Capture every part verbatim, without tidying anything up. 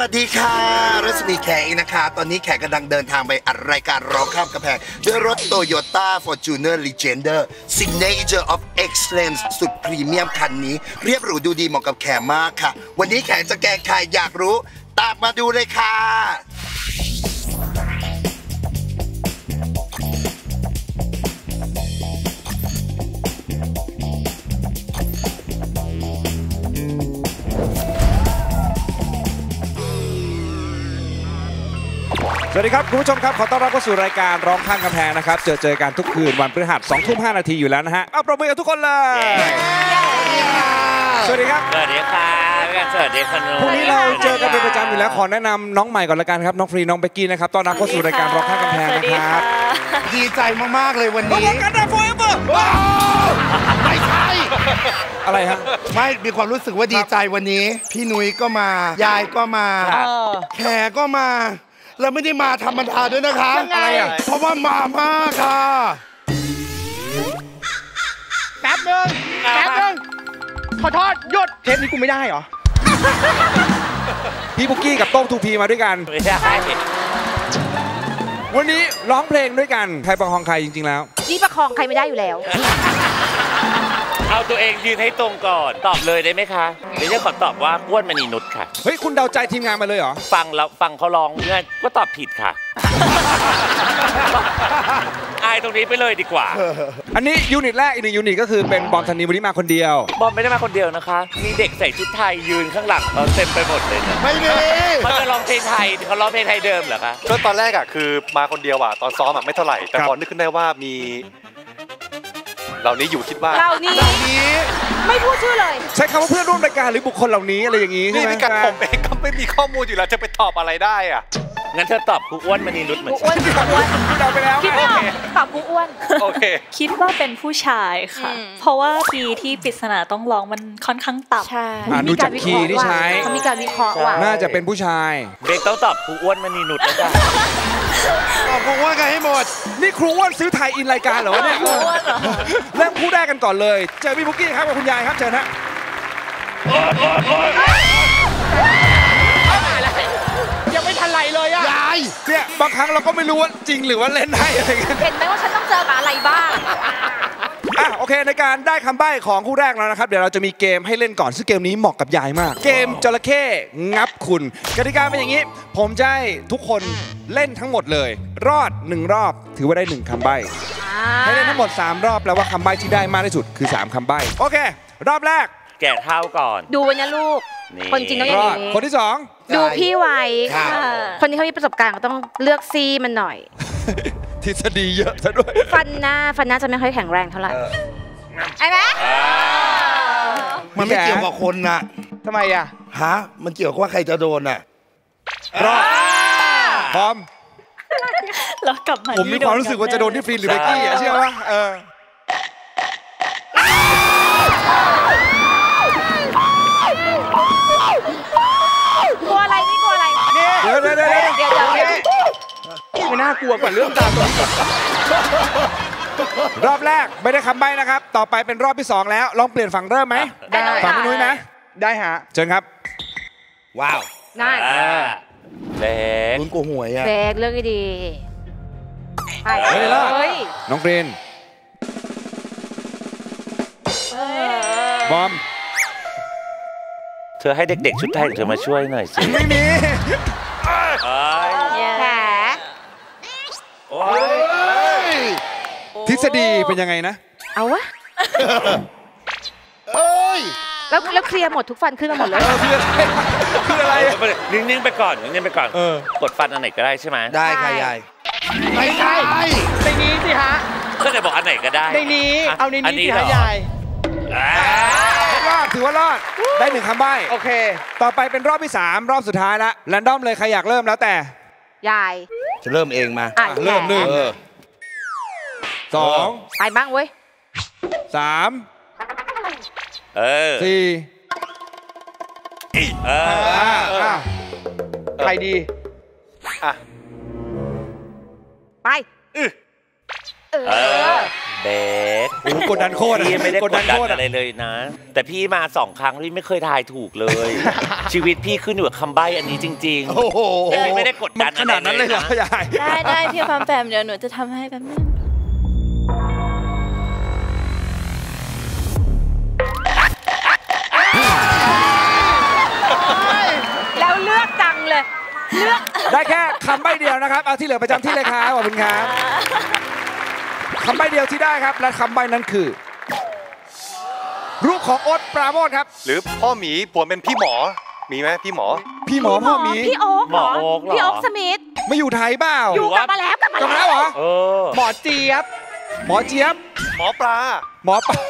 วัสดีค่ะรัศมีแขกนะคะตอนนี้แขกกำลังเดินทางไปอัดรายการร้องข้ามกำแพงด้วยรถ Toyota Fortuner Legender Signature of Excellence สุดพรีเมียมคันนี้เรียบหรูดูดีเหมาะกับแขกมากค่ะวันนี้แขกจะแกล้งใครอยากรู้ตามมาดูเลยค่ะสวัสดีครับคุณผู้ชมครับขอต้อนรับเข้าสู่รายการร้องข้ามกำแพงนะครับเจอเจอกันทุกคืนวันพฤหัสสองทุ่มห้านาทีอยู่แล้วนะฮะเอาปรบมือกับทุกคนเลยสวัสดีครับสวัสดีครับสวัสดีครับพรุ่งนี้เราเจอกันเป็นประจำอยู่แล้วขอแนะนำน้องใหม่ก่อนละกันครับน้องฟรีน้องเบกกี้นะครับต้อนรับเข้าสู่รายการร้องข้ามกำแพงนะครับดีใจมากๆเลยวันนี้กันได้โฟร์เอเวอร์ไม่ใช่อะไรฮะไม่มีความรู้สึกว่าดีใจวันนี้พี่นุ้ยก็มายายก็มาแขกก็มาเราไม่ได้มาธรรมดาด้วยนะคะอะไรอ่ะเพราะว่ามามากค่ะแป๊บนึงแป๊บนึงขอโทษหยุดเทปนี้กูไม่ได้เหรอพี่บุกกี้กับโต้งทูพีมาด้วยกันไม่ได้วันนี้ร้องเพลงด้วยกันใครประคองใครจริงๆแล้วนี่ประคองใครไม่ได้อยู่แล้วเอาตัวเองยืนให้ตรงก่อนตอบเลยได้ไหมคะเดี๋ยวจะขอตอบว่าอ้วนมณีนุชค่ะเฮ้ยคุณเดาใจทีมงานมาเลยเหรอฟังแล้วฟังเขาร้องง่ายก็ตอบผิดค่ะอายตรงนี้ไปเลยดีกว่าอันนี้ยูนิตแรกอีกหนึ่งยูนิตก็คือเป็นบอมธนิวันนี้มาคนเดียวบอมไม่ได้มาคนเดียวนะคะมีเด็กใส่ชุดไทยยืนข้างหลังเราเต็มไปหมดเลยไม่มีเขาจะร้องเพลงไทยเขาร้องเพลงไทยเดิมเหรอคะก็ตอนแรกอ่ะคือมาคนเดียวอ่ะตอนซ้อมอ่ะไม่เท่าไหร่แต่พอนึกขึ้นได้ว่ามีเหล่านี้อยู่คิดว่าเหล่านี้ไม่พูดชื่อเลยใช้คำว่าเพื่อนร่วมรายการหรือบุคคลเหล่านี้อะไรอย่างนี้นี่พี่กันผมเองก็ไม่มีข้อมูลอยู่แล้วจะไปตอบอะไรได้อ่ะงั้นเธอตอบครูอ้วนมณีนุชเหมือนครูอ้วนครูอ้วนเราไปแล้วคิดไม่ออกตอบครูอ้วนโอเคคิดว่าเป็นผู้ชายค่ะเพราะว่าคีย์ที่ปริศนาต้องร้องมันค่อนข้างต่ำใช่ดูจากคีย์ที่ใช้เขามีการวิเคราะห์ว่าน่าจะเป็นผู้ชายเบกต้องตอบครูอ้วนมณีนุชนะจ๊ะตอบครูอ้วนกันให้หมดนี่ครูอ้วนซื้อไทยอินรายการเหรอเนี่ยเริ่มพูดได้กันก่อนเลยเจอพี่บุกกี้ครับกับคุณยายครับเชิญฮะยังไม่ทันไรเลยอะยายเนี่ยบางครั้งเราก็ไม่รู้ว่าจริงหรือว่าเล่นได้อะไรกันเห็นไหมว่าฉันต้องเจอกับอะไรบ้างอ่ะโอเคในการได้คำใบ้ของคู่แรกแล้วนะครับเดี๋ยวเราจะมีเกมให้เล่นก่อนซึ่งเกมนี้เหมาะกับยายมากเกมจระเข้งับคุณกติกาเป็นอย่างนี้ผมจะให้ทุกคนเล่นทั้งหมดเลยรอดหนึ่งรอบถือว่าได้หนึ่งคำใบ้ให้เล่นทั้งหมดสามรอบแปลว่าคำใบ้ที่ได้มากที่สุดคือสามคำใบ้โอเครอบแรกแก่เท่าก่อนดูนะลูกคนจริงต้องอย่างนี้คนที่สองดูพี่ไว้คนที่เขามีประสบการณ์ก็ต้องเลือกซีมันหน่อยทฤษฎีเยอะซะด้วยฟันหน้าฟันหน้าจะไม่ค่อยแข็งแรงเท่าไหร่ไอ้แม่มันไม่เกี่ยวกับคนนะทำไมอ่ะฮะมันเกี่ยวกับว่าใครจะโดนอ่ะรอดพร้อมแล้วกลับมาผมมีความรู้สึกว่าจะโดนที่ฟรีหรือเบกกี้เชื่อป่ะเออกลัวอะไรนี่กลัวอะไรเดี๋ยวเดี๋ยวเดี๋ยวเดี๋ยวเดี๋ยวเดี๋ยวไม่น่ากลัวกว่าเรื่องตามตัวรอบแรกไม่ได้คำใบ้นะครับต่อไปเป็นรอบที่สองแล้วลองเปลี่ยนฝั่งเริ่มไหมได้ฝั่งพี่นุ้ยไหมได้ฮะเชิญครับว้าวนั่นแบกลุ้นกูหวยอะแบกเลือกให้ดีเฮ้ยแล้วน้องเรนบอมเธอให้เด็กๆชุดไทยเธอมาช่วยหน่อยสิไม่มีแผลทฤษฎีเป็นยังไงนะเอาวะเอ้ยแล้วแล้วเคลียร์หมดทุกฟันขึ้นมาหมดเลยคืออะไรนิ่งๆไปก่อนนิ่งๆไปก่อนกดฟันอันไหนก็ได้ใช่ไหมได้ค่ะยายไม่ใช่ในนี้สิฮะก็จะบอกอันไหนก็ได้ในนี้เอาในนี้สิฮะยายรอดถือว่ารอดได้หนึ่งคำใบ้โอเคต่อไปเป็นรอบที่สามรอบสุดท้ายละแรนดอมเลยใครอยากเริ่มแล้วแต่ยายจะเริ่มเองมาเริ่มหนึ่งสองไปบ้างเว้ยสามเออสี่เออใครดีอ่ะไปเออเบสโอ้โหกดดันโคตรพี่ไม่ได้กดดันโคตรอะไรเลยนะ แต่พี่มาสองครั้งพี่ไม่เคยทายถูกเลย ชีวิตพี่ขึ้นอยู่กับคำใบ้อันนี้จริงๆโอ้โหแต่พี่ไม่ได้กดดันขนาดนั้นเลยเหรอยายได้ได้พี่พร้อมแปมเดี๋ยวหนูจะทำให้แป๊บนึงแล้วเลือกจังเลย เลือกได้แค่คำใบ้เดียวนะครับเอาที่เหลือประจำที่เลยครับขอบคุณครับคำใบ้เดียวที่ได้ครับและคำใบ้นั้นคือรูปของโอ๊ตปราโมชครับหรือพ่อหมีผัวเป็นพี่หมอมีไหมพี่หมอพี่หมอพ่อหมีพี่โอ๊คหมอโอ๊กเหรอพี่โอ๊คสมิธไม่อยู่ไทยเปล่าอยู่กลับมาแล้วกลับมากลับมาแล้แล้ว วเหรอเออหมอเจี๊ยบหมอเจี๊ยบหมอปลาหมอปะ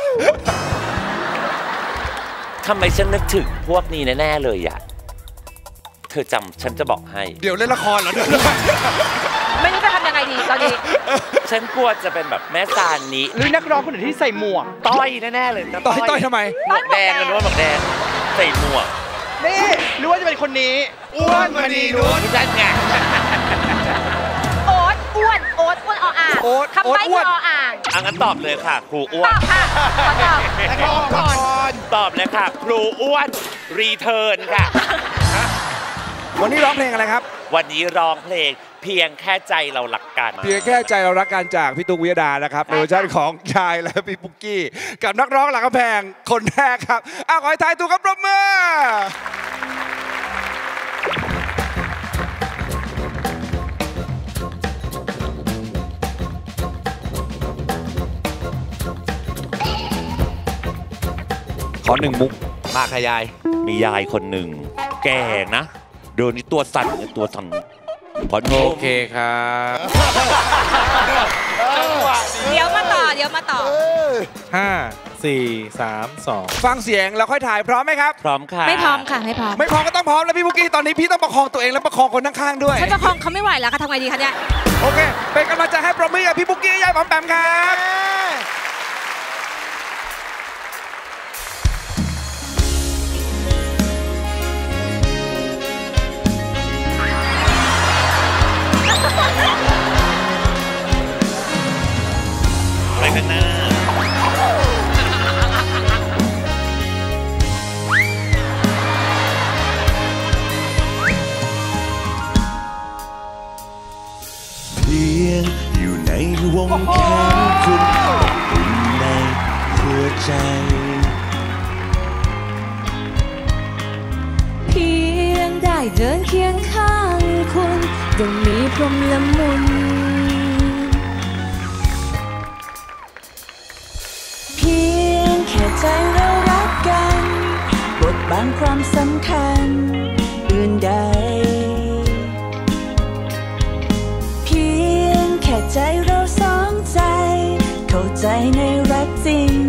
ทำไมฉันนึกถึงพวกนี้แน่ๆเลยอ่ะเธอจำฉันจะบอกให้เดี๋ยวเล่นละครเหรอเดี๋ยวไม่รู้จะทำยังไงดีตอนนี้ฉันกลัวจะเป็นแบบแม่ซานนี้หรือนักร้องคนอื่นที่ใส่หมวกต้อยแน่ๆเลยนะต่อยต่อยทำไมหมวกแดงกันว่าหมวกแดงใส่หมวกนี่หรือว่าจะเป็นคนนี้อ้วนมณีนุชนั่นไงโอ๊ตอ้วนโอ๊ตอ้วนออ่างโอ๊ตคำใบ้โอ๊ตอ้คือวนออ่างอังั้นตอบเลยค่ะ ครูอ้วตนอบค่ะขอตอบนักร้องก่อนตอบเลยค่ะ ครูอ้วนรีเทิร์นค่ะวันนี้ร้องเพลงอะไรครับวันนี้ร้องเพลงเพียงแค่ใจเราหลักกันเพียงแค่ใจเรารักกันจากพี่ตุ๊กวิยดานะครับในเวอร์ชันของยายและพี่ปุ๊กกี้กับนักร้องหลังกำแพงคนแรกครับอ้าวขอให้ทายถูกครับปรบมือขอหนึ่งมุกมาค่ะยาย มียายคนหนึ่ง แก่นะ เดินนี่ตัวสั่นเนี่ยตัวสั่นพอโอโอเคครับเดี๋ยวมาต่อเดี๋ยวมาต่อห้า สี่ สาม สองฟังเสียงแล้วค่อยถ่ายพร้อมไหมครับพร้อมค่ะไม่พร้อมค่ะไม่พร้อมไม่พร้อมก็ต้องพร้อมแล้วพี่ปุ๊กกี้ตอนนี้พี่ต้องประคองตัวเองและประคองคนข้างๆด้วยฉันประคองเขาไม่ไหวแล้วค่ะทำไงดีคะเนี่ยโอเค เป็นกำลังใจให้ปรบมือกับพี่ปุ๊กกี้ยายปอมแปมครับไปกันหน้าเพียงอยู่ในวงแขนคุณอุ่นในหัวใจเพียงได้เดินเคียงข้างคุณยังมีพรหมละมุนเพียงแค่ใจเรารักกันบทบางความสำคัญอื่นใดเพียงแค่ใจเราสองใจเข้าใจในรักจริง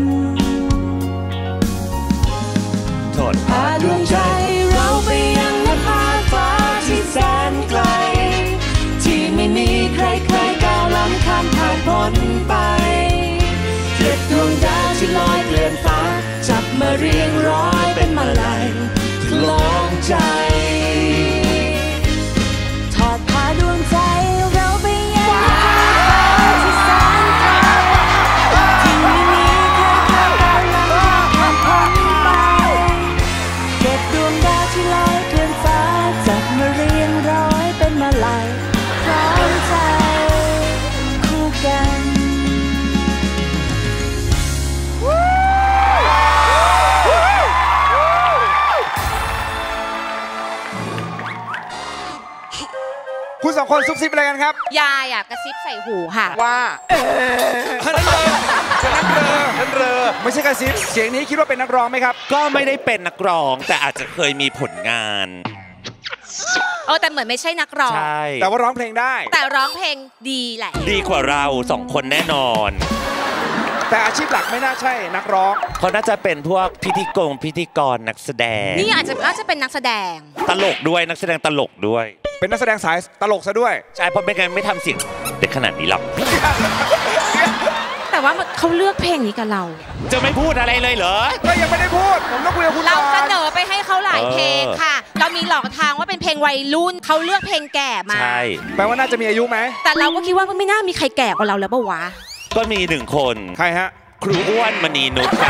ทอดผ้าดวงใจเราไปยังนภาฟ้าที่แสนไกลที่ไม่มีใครเคยก้าวล้ำข้ามผ่านพ้นไปเจ็ดดวงดาวที่ลอยเกลื่อนฟ้าจับมาเรียงร้อยเป็นมาลัยคล้องใจทอดผ้าดวงใจเราไปยังนภาฟ้าที่แสนไกลที่ไม่มีใครเคยก้าวล้ำข้ามผ่านพ้นไปเก็บดวงดาวที่ลอยเกลื่อนฟ้าจับมาเรียงร้อยเป็นมาลัยคล้องใจคู่กันคุณสองคนซุบซิบอะไรกันครับยายอ่ะกระซิบใส่หูค่ะว่านักเรอนักเรอไม่ใช่กระซิบเสียงนี้คิดว่าเป็นนักร้องไหมครับก็ไม่ได้เป็นนักร้อง แต่อาจจะเคยมีผลงานเออแต่เหมือนไม่ใช่นักร้องใช่แต่ว่าร้องเพลงได้แต่ร้องเพลงดีแหละดีกว่าเราสองคนแน่นอนแต่อาชีพหลักไม่น่าใช่นักร้องเขาน่าจะเป็นพวกพิธีกรพิธีกรนักแสดงนี่อาจจะน่าจะเป็นนักแสดงตลกด้วยนักแสดงตลกด้วยเป็นนักแสดงสายตลกซะด้วยใช่เพราะไม่งั้นไม่ทำเสียงเด็กขนาดนี้หรอกแต่ว่ามันเขาเลือกเพลงนี้กับเราจะไม่พูดอะไรเลยเหรอก็ยังไม่ได้พูด ผมต้องคุยกับคุณเราก่อนเสนอไปให้เขาหลายเออเพลงค่ะ เรามีหลอกทางว่าเป็นเพลงวัยรุ่นเขาเลือกเพลงแก่มาใช่แปลว่าน่าจะมีอายุไหมแต่เราก็คิดว่ามันไม่น่ามีใครแก่กว่าเราแล้วปะวะก็มีหนึ่งคนใครฮะครูอ้วนมณีนุชค่ะ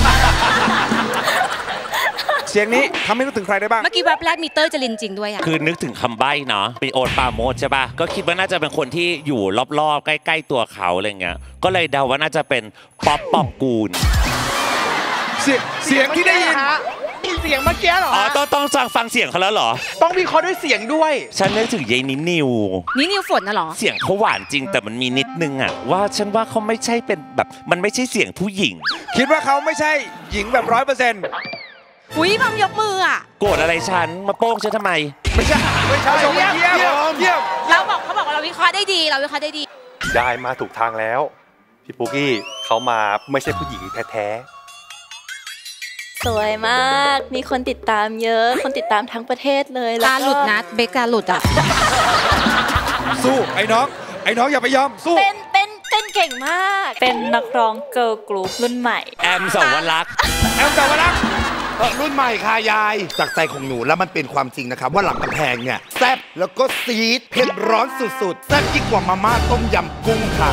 เสียงนี้ทำให้นึกถึงใครได้บ้างเมื่อกี้แวบแรกมีเต้ยจรินจริงด้วยอ่ะคือนึกถึงคำใบ้เนาะเป็นโอ๊ตปราโมชใช่ป่ะก็คิดว่าน่าจะเป็นคนที่อยู่รอบๆใกล้ๆตัวเขาอะไรเงี้ยก็เลยเดาว่าน่าจะเป็นป๊อปปองกูลเสียงเสียงที่ได้ยินเสียงเมื่อกี้เหรออ๋อต้องต้องฟังฟังเสียงเขาแล้วเหรอต้องวิเคราะห์ด้วยเสียงด้วยฉันนึกถึงยายนินิวนี่นิวฝนน่ะเหรอเสียงเขาหวานจริงแต่มันมีนิดนึงอะว่าฉันว่าเขาไม่ใช่เป็นแบบมันไม่ใช่เสียงผู้หญิงคิดว่าเขาไม่ใช่หญิงแบบร้อยเปอร์เซ็นต์อุ้ยมัมยกมืออ่ะโกรธอะไรฉันมาโป้งฉันทำไมไม่ใช่ไม่ใช่เยี่ยมเยี่ยมเยี่ยมเราบอกเขาบอกว่าเราวิเคราะห์ได้ดีเราวิเคราะห์ได้ดีได้มาถูกทางแล้ว พี่ปุ๊กกี้เขามาไม่ใช่ผู้หญิงแท้ๆสวยมาก มีคนติดตามเยอะ คนติดตามทั้งประเทศเลยตาหลุดนะเบกตาหลุดอ่ะสู้ไอ้น้องไอ้น้องอย่าไปยอมสู้เต้นเต้นเต้นเก่งมาก เป็นนักร้องเกิร์ลกรุ๊ปรุ่นใหม่แอมสวรักษ์แอมสาวรักษ์รุ่นใหม่ค่ะยายจากใจของหนูแล้วมันเป็นความจริงนะครับว่าหลังกำแพงเนี่ยแซ่บแล้วก็ซีดเผ็ดร้อนสุดๆแซ่บยิ่งกว่ามาม่าต้มยำกุ้งค่ะ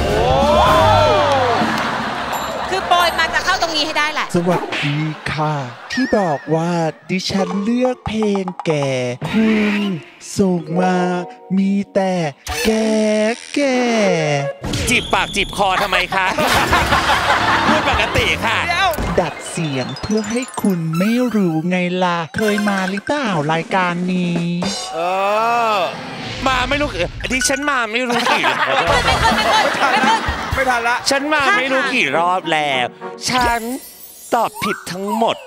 คือโปรยมาจะเข้าตรงนี้ให้ได้แหละสวัสดีค่ะ ที่บอกว่าดิฉันเลือกเพลงแก่คุณส่งมามีแต่แก่แก่จีบปากจีบคอทำไมคะ พูดปกติค่ะดัดเสียงเพื่อให้คุณไม่รู้ไงล่ะ เคยมาหรือเปล่ารายการนี้เออ มาไม่รู้ดิฉันมาไม่รู้กี่รอบไม่ทันละฉันมาไม่รู้กี่รอบแล้ว ฉันตอบผิดทั้งหมด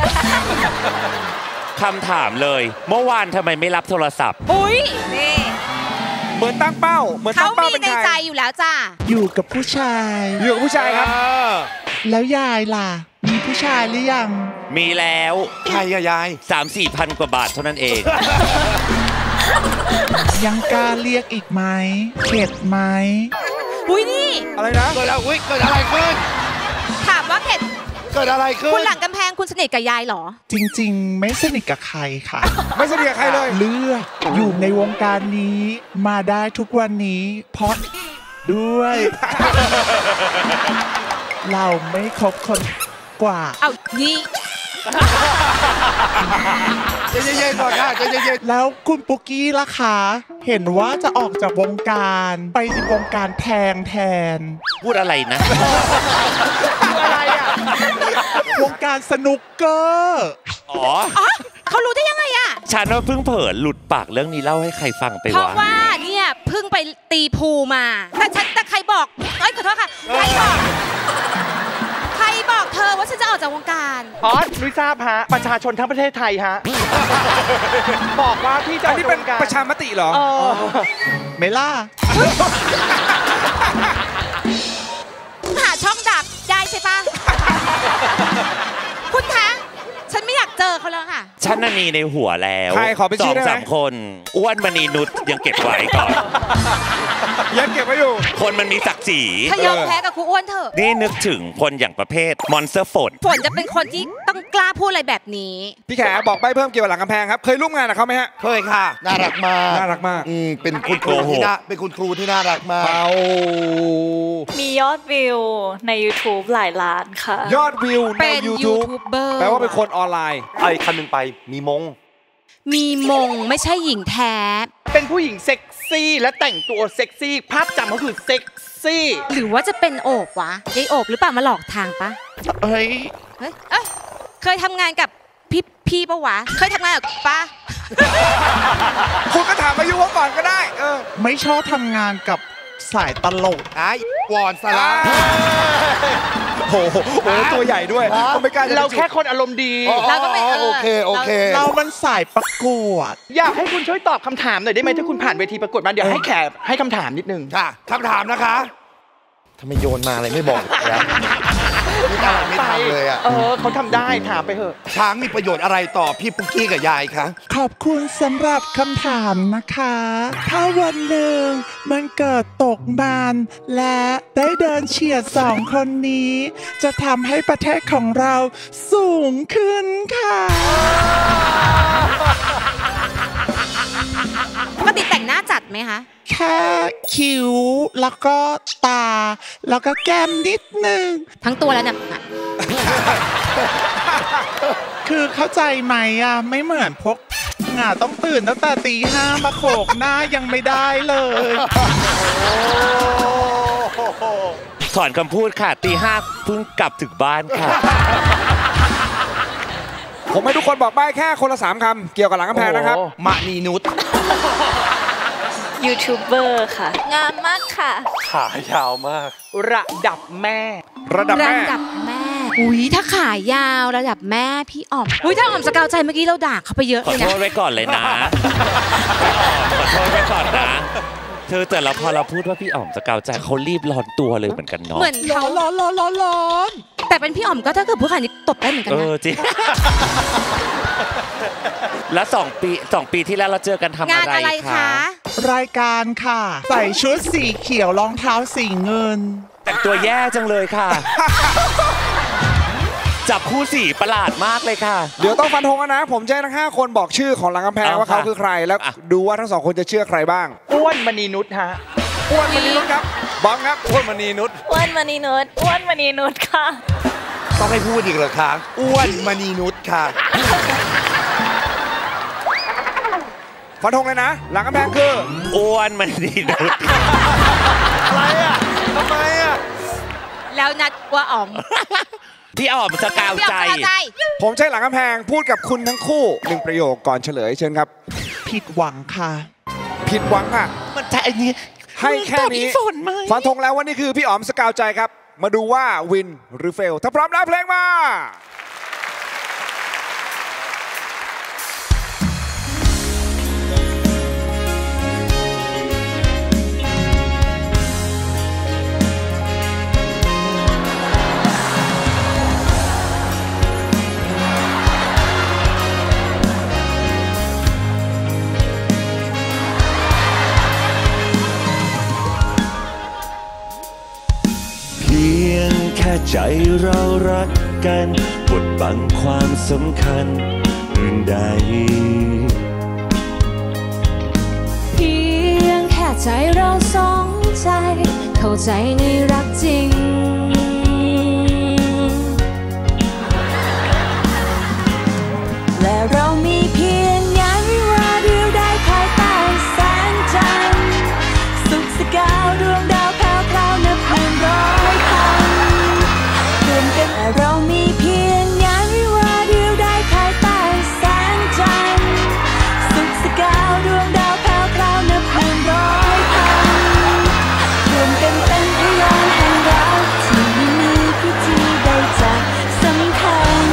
คำถามเลย เมื่อวานทำไมไม่รับโทรศัพท์อุ้ยนี่เหมือนตั้งเป้าเหมือนเขาตั้งเป้ามีเป็นในใครใจอยู่แล้วจ้าอยู่กับผู้ชายอยู่กับผู้ชายครับแล้วยายล่ะ มีผู้ชายหรือยังมีแล้วใครอะยายสามสี่พันกว่าบาทเท่านั้นเองยังกล้าเรียกอีกไหมเข็ดไหมอุ้ยนี่อะไรนะเกิดอะไรอุ้ยเกิดอะไรขึ้นถามว่าเข็ดเกิดอะไรขึ้นคุณหลังกำแพงคุณสนิทกับยายเหรอจริงๆ ไม่สนิทกับใครค่ะไม่สนิทกับใครเลยเลือกอยู่ในวงการนี้มาได้ทุกวันนี้เพราะด้วย เราไม่คบคนกว่าเอานี่ใจเย็นๆก่อนค่ะใจเย็นแล้วคุณปุกกี้ล่ะคะ เห็นว่าจะออกจากวงการไปวงการแทงแทนพูดอะไรนะอะไรอ่ะวงการสนุกเกอร์อ๋อเขารู้ได้ยังไงอะฉันว่าเพิ่งเผลอหลุดปากเรื่องนี้เล่าให้ใครฟังไปเพราะวะว่าเนี่ยเพิ่งไปตีพูมา แต่ฉันแต่ใครบอกเอ้ยขอโทษค่ะ ใครบอก ใครบอกเธอว่าฉันจะออกจากวงการอ๋อนุ้ยทราบฮะ ประชาชนทั้งประเทศไทยฮะ บอกว่าพี่จะอันนี้เป็นการประชามติเหรอเออไม่ล่ะหาช่องดับได้ใช่ปะ คุณคะ ฉันไม่อยากเจอเขาแล้วค่ะฉันน่ะมีในหัวแล้วใครขอเป็นสชื่ออง ได้ไหมสามคน อ้วนมณีนุชยังเก็บไว้ก่อนยังเก็บไว้อยู่คนมันมีศักดิ์ศรีถ้ายอมแพ้กับครูอ้วนเถอะนี่นึกถึงคนอย่างประเภทมอนสเตอร์ฝนฝนจะเป็นคนที่ต้องกล้าพูดอะไรแบบนี้พี่แขบอกใบเพิ่มเกี่ยวกับหลังกำแพงครับ เคยร่วมงานกับเขาไหมฮะๆเคยค่ะ น่ารักมากน่ารักมากอืมเป็นคุณครูที่น่าเป็นคุณครูที่น่ารักมากเอามียอดวิวใน YouTube หลายล้านค่ะยอดวิวในเป็น YouTube ยูทูบเบอร์แปลว่าเป็นคนออนไลน์ไอ้คันหนึ่งไปมีมงมีมงไม่ใช่หญิงแท้เป็นผู้หญิงเซ็กซี่และแต่งตัวเซ็กซี่ ภาพจำก็คือเซ็กซี่หรือว่าจะเป็นโอบวะยายโอบหรือเปล่ามาหลอกทางปะเอ้ยเฮ้ยเอ้ยเคยทำงานกับพี่พี่ปะวะ เคยทำงานกับปะคุณก็ถามอายุเขาก่อนก็ได้ เออไม่ชอบทำงานกับสายตลกไอ้วอนสลาโอ้โหโอ้โหตัวใหญ่ด้วยก็ไม่กล้าจะเราแค่คนอารมณ์ดีอ๋อเราก็ไม่เออโอเคโอเคเรามันสายประกวดอยากให้คุณช่วยตอบคำถามหน่อยได้ไหมถ้าคุณผ่านเวทีประกวดมาเดี๋ยวให้แขกให้คำถามนิดนึงค่ะคำถามนะคะทำไมโยนมาอะไรไม่บอกแล้วไม่ได้ไม่ทำเลยอ่ะเออเขาทำได้ถามไปเถอะช้างมีประโยชน์อะไรต่อพี่ปุ๊กกี้กับยายคะขอบคุณสำหรับคำถามนะคะ ถ้าวันหนึ่งมันเกิดตกมานและได้เดินเฉียดสองคนนี้ จะทำให้ประเทศของเราสูงขึ้นค่ะปกติแต่งหน้าจัดไหมคะแค่คิ้วแล้วก็ตาแล้วก็แก้มนิดนึงทั้งตัวแล้วเนี่ยคือเข้าใจไหมอ่ะไม่เหมือนพวกงาต้องตื่นตั้งแต่ตีห้ามาโขกหน้ายังไม่ได้เลยถอนคำพูดค่ะตีห้าเพิ่งกลับถึงบ้านค่ะผมให้ทุกคนบอกใบ้แค่คนละสามคำเกี่ยวกับหลังกำแพงนะครับมะนีนุชยูทูบเบอร์ค่ะงามมากค่ะขายาวมากระดับแม่ระดับแม่ระดับแม่อุ้ยถ้าขายาวระดับแม่พี่อ๋อมอุ้ยถ้าอ๋อมสกาวใจเมื่อกี้เราด่าเขาไปเยอะเลยนะขอโทษไว้ก่อนเลยนะขอโทษไว้ก่อนนะเธอแต่เราพอเราพูดว่าพี่อ๋อมสกาวใจเขารีบร้อนตัวเลยเหมือนกันเนาะเหมือนเขาร้อนร้อนร้อนร้อนแต่เป็นพี่อ๋อมก็ถ้าเกิดผู้ขายนี้ตบได้เหมือนกันนะเออจริงแล้วสองปีสองปีที่แล้วเราเจอกันทำอะไรคะรายการค่ะใส่ชุดสีเขียวรองเท้าสีเงินแต่งตัวแย่จังเลยค่ะจับคู่สีประหลาดมากเลยค่ะเดี๋ยวต้องฟันธงนะผมจะให้ทั้งห้าคนบอกชื่อของหลังกำแพงว่าเขาคือใครแล้วดูว่าทั้งสองคนจะเชื่อใครบ้างอ้วนมณีนุชฮะอ้วนมณีนุชครับบอมครับอ้วนมณีนุชอ้วนมณีนุชอ้วนมณีนุชค่ะต้องให้พูดอีกเหรอคะอ้วนมณีนุชค่ะฟันธงเลยนะหลังกำแพงคืออ้วนมณีนุชอะไรอ่ะทำไมอ่ะแล้วนัดว่าอ๋อมพี่อ๋อมสกาวใจผมใช้หลังกำแพงพูดกับคุณทั้งคู่หนึ่งประโยคก่อนเฉลยเชิญครับผิดหวังค่ะผิดหวังค่ะมันแต่อันนี้ให้แค่นี้ฟันธงแล้วว่านี่คือพี่อ๋อมสกาวใจครับมาดูว่าวินหรือเฟลถ้าพร้อมแล้วเพลงมาใจเรารักกันบดบังความสำคัญอื่นใดเพียงแค่ใจเราสองใจเข้าใจในรักจริงและเรามีเพียงงานวิวาเดียวได้ภายใต้แสงจันทร์สุขสกาวดวงดาวแผ่วพราวนับหมื่นร้อยพันเรามีเพียงงานวิวาเดียวได้ภายใต้แสงจันทร์สุขสกาวดวงดาวแผ่วพราวนับหมื่นร้อยพันรวมกันเป็นพยานแห่งรักที่ไม่มีพิธีใดจะสำคัญ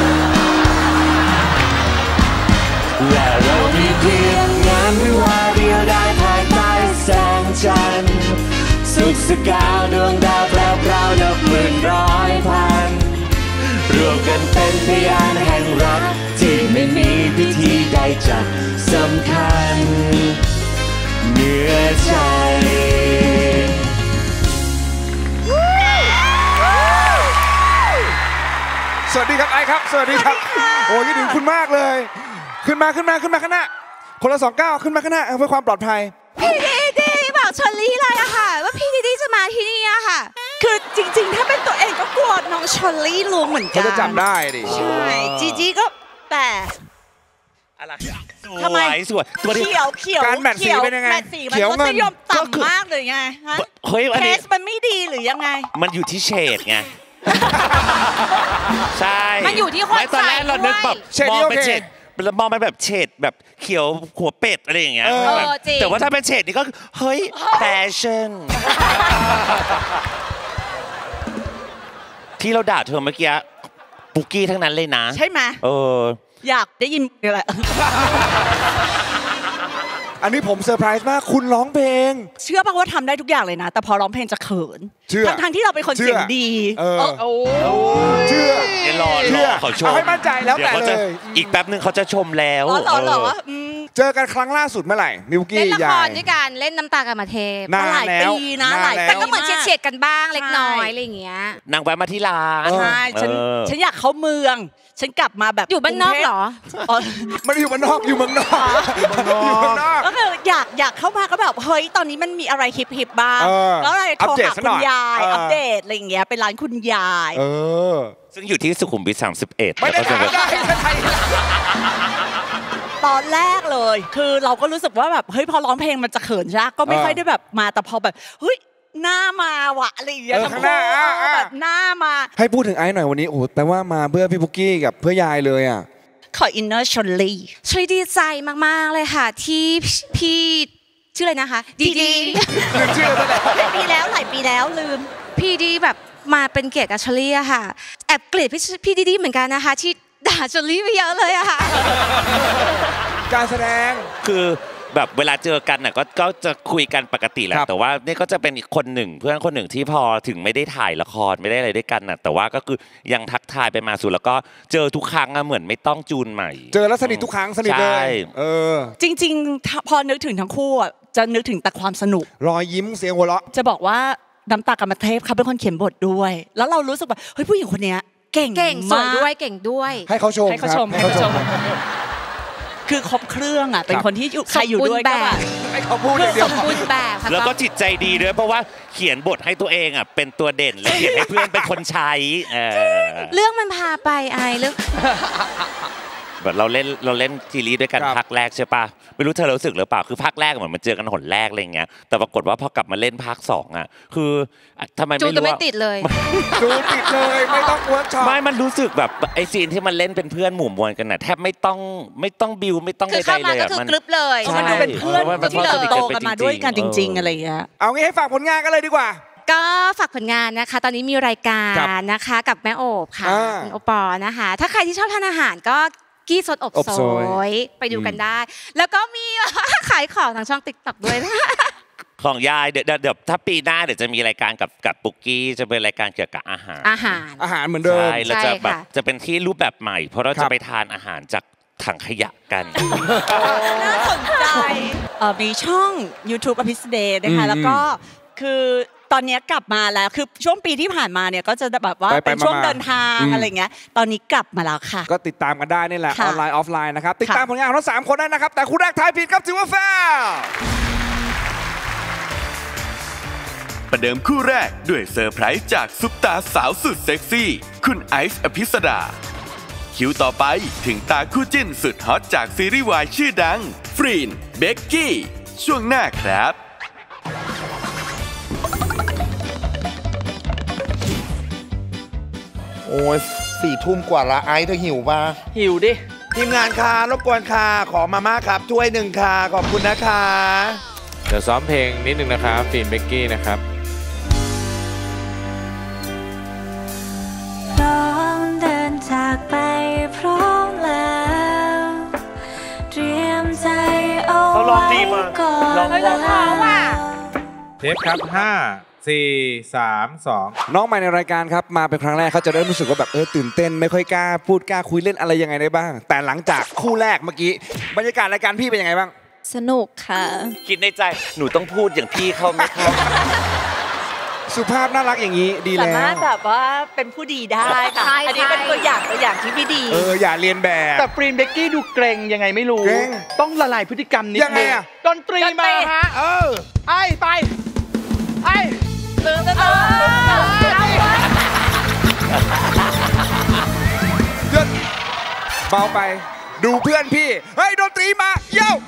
และเรามีเพียงงานวิวาเดียวได้ภายใต้แสงจันทร์สุขสกาวดวงดาวแผ่วพราวนับหมื่นร้อยพันรวมกันเป็นพยานแห่งรักที่ไม่มีพิธีใดจะสำคัญเหนือใจสวัสดีครับไอครับสวัสดีครับโอ้ยคิดถึงคุณมากเลยขึ้นมาขึ้นมาขึ้นมาข้างหน้าคนละสองก้าวขึ้นมาข้างหน้าเพื่อความปลอดภัยพี่ดีดีบอกเชอรี่เลยอะค่ะว่าพี่ดีดีจะมาที่นี่อะค่ะคือจริงๆถ้าเป็นตัวเองก็กลัวน้องเชอรี่รู้เหมือนกันเขาจะจับได้ดิใช่จีจีก็แต่อะไรทำไมสวยตัวเขียวเขียวการแมทสีเป็นยังไงแมทสีมันก็จะยอมต่ำมากเลยไงเฮ้ยเคสมันไม่ดีหรือยังไงมันอยู่ที่เฉดไงใช่มันอยู่ที่คนใส่ตอนแรกเรานึกแบบมองเป็นเฉดเรามองมันแบบเฉดแบบเขียวหัวเป็ดอะไรอย่างเงี้ยแต่ว่าถ้าเป็นเฉดนี่ก็เฮ้ยแฟชั่นที่เราด่าเธอเมื่อกี้ปุกกี้ทั้งนั้นเลยนะใช่ไหมเอออยากได้ยินนี่แหละอันนี้ผมเซอร์ไพรส์มากคุณร้องเพลงเชื่อป่ะว่าทำได้ทุกอย่างเลยนะแต่พอร้องเพลงจะเขินเชื่อทั้งที่เราเป็นคนเสียงดีเออเชื่อเดี๋ยวรอรอเขาชมให้มั่นใจแล้วแต่เลยอีกแป๊บนึงเขาจะชมแล้วอ๋อเหรอเหรอเจอกันครั้งล่าสุดเมื่อไหร่มิวกี้เล่นละคยาร ยด้วยกันเล่นน้ำตากามาเทพนานแล้วปีนะหลายแต่ก็เหมือนเฉียดๆกันบ้างเล็กน้อยอะไรอย่างเงี้ยนางแวะมาที่ร้านใช่ฉันเออฉันอยากเข้าเมือง ฉันกลับมาแบบอยู่บ้านนอกเหรออ๋อไม่ได้อยู่บ้านนอกอยู่เมืองนอกอยู่เมืองนอกก็คืออยากอยากเข้ามาก็แบบเฮ้ยตอนนี้มันมีอะไรฮิปฮิปบ้างเออแล้วเลยโทรอัปเดตหาซะคุหน่ณอยยายเอออัอัปเดตอะไรอย่างเงี้ยเป็นร้านคุณยายเออซึ่งอยู่ที่สุขุมวิทสามสิบเอ็ดไม่ได้ถามได้ใครตอนแรกเลย คือเราก็รู้สึกว่าแบบเฮ้ยพอร้องเพลงมันจะเขินยากก็ไม่ค่อยได้แบบมาแต่พอแบบเฮ้ยหน้ามาวะอะไรอย่างเงี้ยเออทั้งข้างหน้าคู่อ่ะอ่ะแบบหน้ามาให้พูดถึงไอ้หน่อยวันนี้โอ้โหแปลว่ามาเพื่อพี่พุกกี้กับเพื่อยายเลยอ่ะขออินเนอร์ชลลี่ชลีดีใจมากๆเลยค่ะ ที่พี่ชื่ออะไรนะคะ ดีดีลืมชื่อแล้วหลายปีแล้วหลายปีแล้วลืมพี่ดีแบบมาเป็นเกียรติกับชลีอะค่ะ แอบเกลียดพี่พี่ดีดีเหมือนกันนะคะ ที่ด่าชลีไปเยอะเลยอะค่ะการแสดงคือแบบเวลาเจอกันน่ะก็ก็จะคุยกันปกติแหละครับแต่ว่านี่ก็จะเป็นอีกคนหนึ่งเพื่อนคนหนึ่งที่พอถึงไม่ได้ถ่ายละครไม่ได้อะไรด้วยกันน่ะแต่ว่าก็คือยังทักทายไปมาสู่แล้วก็เจอทุกครั้งอะเหมือนไม่ต้องจูนใหม่เจอแล้วสนิททุกครั้งสนิทเลใช่ยเออจริงๆถ้าพอนึกถึงทั้งคู่อะจะนึกถึงแต่ความสนุกรอยยิ้มเสียงหัวเราะจะบอกว่าน้ำตากรรมเทพเขาเป็นคนเขียนบทด้วย แล้วเรารู้สึกว่าเฮ้ยผู้หญิงคนเนี้ยเก่งเก่งสวยมากด้วยเก่งด้วยให้เขาชมให้เขาครับชมให้เขาชม คือครบเครื่องอ่ะ เป็นคนที่อยู่ใครอยู่ด้วยก็แบบให้เขาพูดอย่างเดีสยวมบูรณ์แบบค่ะแล้วก็จิตใจดีด้วยเพราะว่าเขียนบทให้ตัวเองอ่ะเป็นตัวเด่นและเขียนให้เพื่อนเป็นคนใช้เออเรื่องมันพาไปไอเรื่องแบบเราเล่นเราเล่นซีรีส์ด้วยกันครับภาคแรกใช่ปะไม่รู้เธอรู้สึกหรือเปล่าคือภาคแรกเหมือนมันเจอกันหนแรกอะไรเงี้ยแต่ปรากฏว่าพอกลับมาเล่นภาคสองอ่ะคือทำไมจูไม่จะรู้ไม่ว่าติดเลยดูติดเลยไม่ต้องเวิร์กช็อปไม่มันรู้สึกแบบไอซีนที่มันเล่นเป็นเพื่อนหมู่มวลกันน่ะแทบไม่ต้องไม่ต้องบิวไม่ต้องคือใดเข้าๆมาเลยก็อ่ะคือมันกรึบเลยใช่มันดูเป็นเพื่อนเออมันที่เป็นเติบโตเพื่อนกันมาจริงๆด้วยกันจริง ๆเออออะไรอย่างเงี้ยเอางี้ให้ฝากผลงานกันเลยดีกว่าก็ฝากผลงานนะคะ ตอนนี้มีรายกาครัรบนะคะกับแม่โอบค่ะอ่าโอปอนะคะ ถ้าใครที่ชอบทานอาหารก็กี้สดอบอบโซโซยยไปดูกันได้ แล้วก็มี ขายของทางช่องติ๊กต็อกด้วยของยายเดี๋ยวเดี๋ยวเดี๋ยวถ้าปีหน้าเดี๋ยวจะมีรายการกับกับปุกกี้จะเป็นรายการเกี่ยวกับอาหารอาหารอาหารเหมือนเดิมใช่แล้วจะใช่แบบค่ะจะเป็นที่รูปแบบใหม่ เพราะเราครัจะบไปทานอาหารจากถังขยะกันน่าสนใจเอ่อมีช่อง YouTube อภิสเดย์นะคะอืมแล้วก็คือตอนเนี้ยกลับมาแล้วคือช่วงปีที่ผ่านมาเนี่ยก็จะแบบว่าไปๆเป็นช่วงมาๆเดินทางอืมอะไรเงี้ยตอนนี้กลับมาแล้วค่ะก็ติดตามกันได้นี่แหละอค่ะอนไลน์ออฟไลน์นะครับ ติดตามค่ะผลงานของทั้งสามคนได้นะครับ แต่คู่แรกทายผิดครับถือว่าแฟลประเดิมคู่แรกด้วยเซอร์ไพรส์จากซุปตาสาวสุดเซ็กซี่ คุณไอซ์อภิสดา คิวต่อไปถึงตาคู่จิ้นสุดฮอตจากซีรีส์วายชื่อดัง ฟรีน เบกกี้ ช่วงหน้าครับโอ้ยสี่ทุ่มกว่าละไอซ์เธอหิวป่ะหิวดิทีมงานค่ะรบกวนค่ะ ขอมาม่าครับถ้วยหนึ่งค่ะ ขอบคุณนะคะเดี๋ยวซ้อมเพลงนิดนึงนะครับฟีนเบกกี้นะครับพร้อมเดินจากไปพร้อมแล้ว เตรียมใจเอาเขาร้องไว้ดีมากก่อนร้องแล้วเทปครับห้า สี่ สาม สองน้องใหม่ในรายการครับมาเป็นครั้งแรกเขาจะเริ่มรู้สึกว่าแบบเออตื่นเต้นไม่ค่อยกล้าพูดกล้าคุยเล่นอะไรยังไงได้บ้าง แต่หลังจากคู่แรกเมื่อกี้บรรยากาศรายการพี่เป็นยังไงบ้างสนุกค่ะคิดในใจหนูต้องพูดอย่างพี่เขาไหมครับสุภาพน่ารักอย่างนี้ดีสาแล้มารถวแบบว่าเป็นผู้ดีได้ค่ะใช่อันนี้เป็นใช่ตัวอย่างตัวอย่างที่ไม่ดีเอออย่าเรียนแบบแต่ฟรีนเบกกี้ดูเกรงยังไงไม่รู้เกรงต้องละลายพฤติกรรมนิดยังไงนึงอะดนตรีดนตรีมาฮะเออไอ้ไปไอ้เออเออเดินเบาไปดูเพื่อนพี่เฮ้ยดนตรีมาเย้า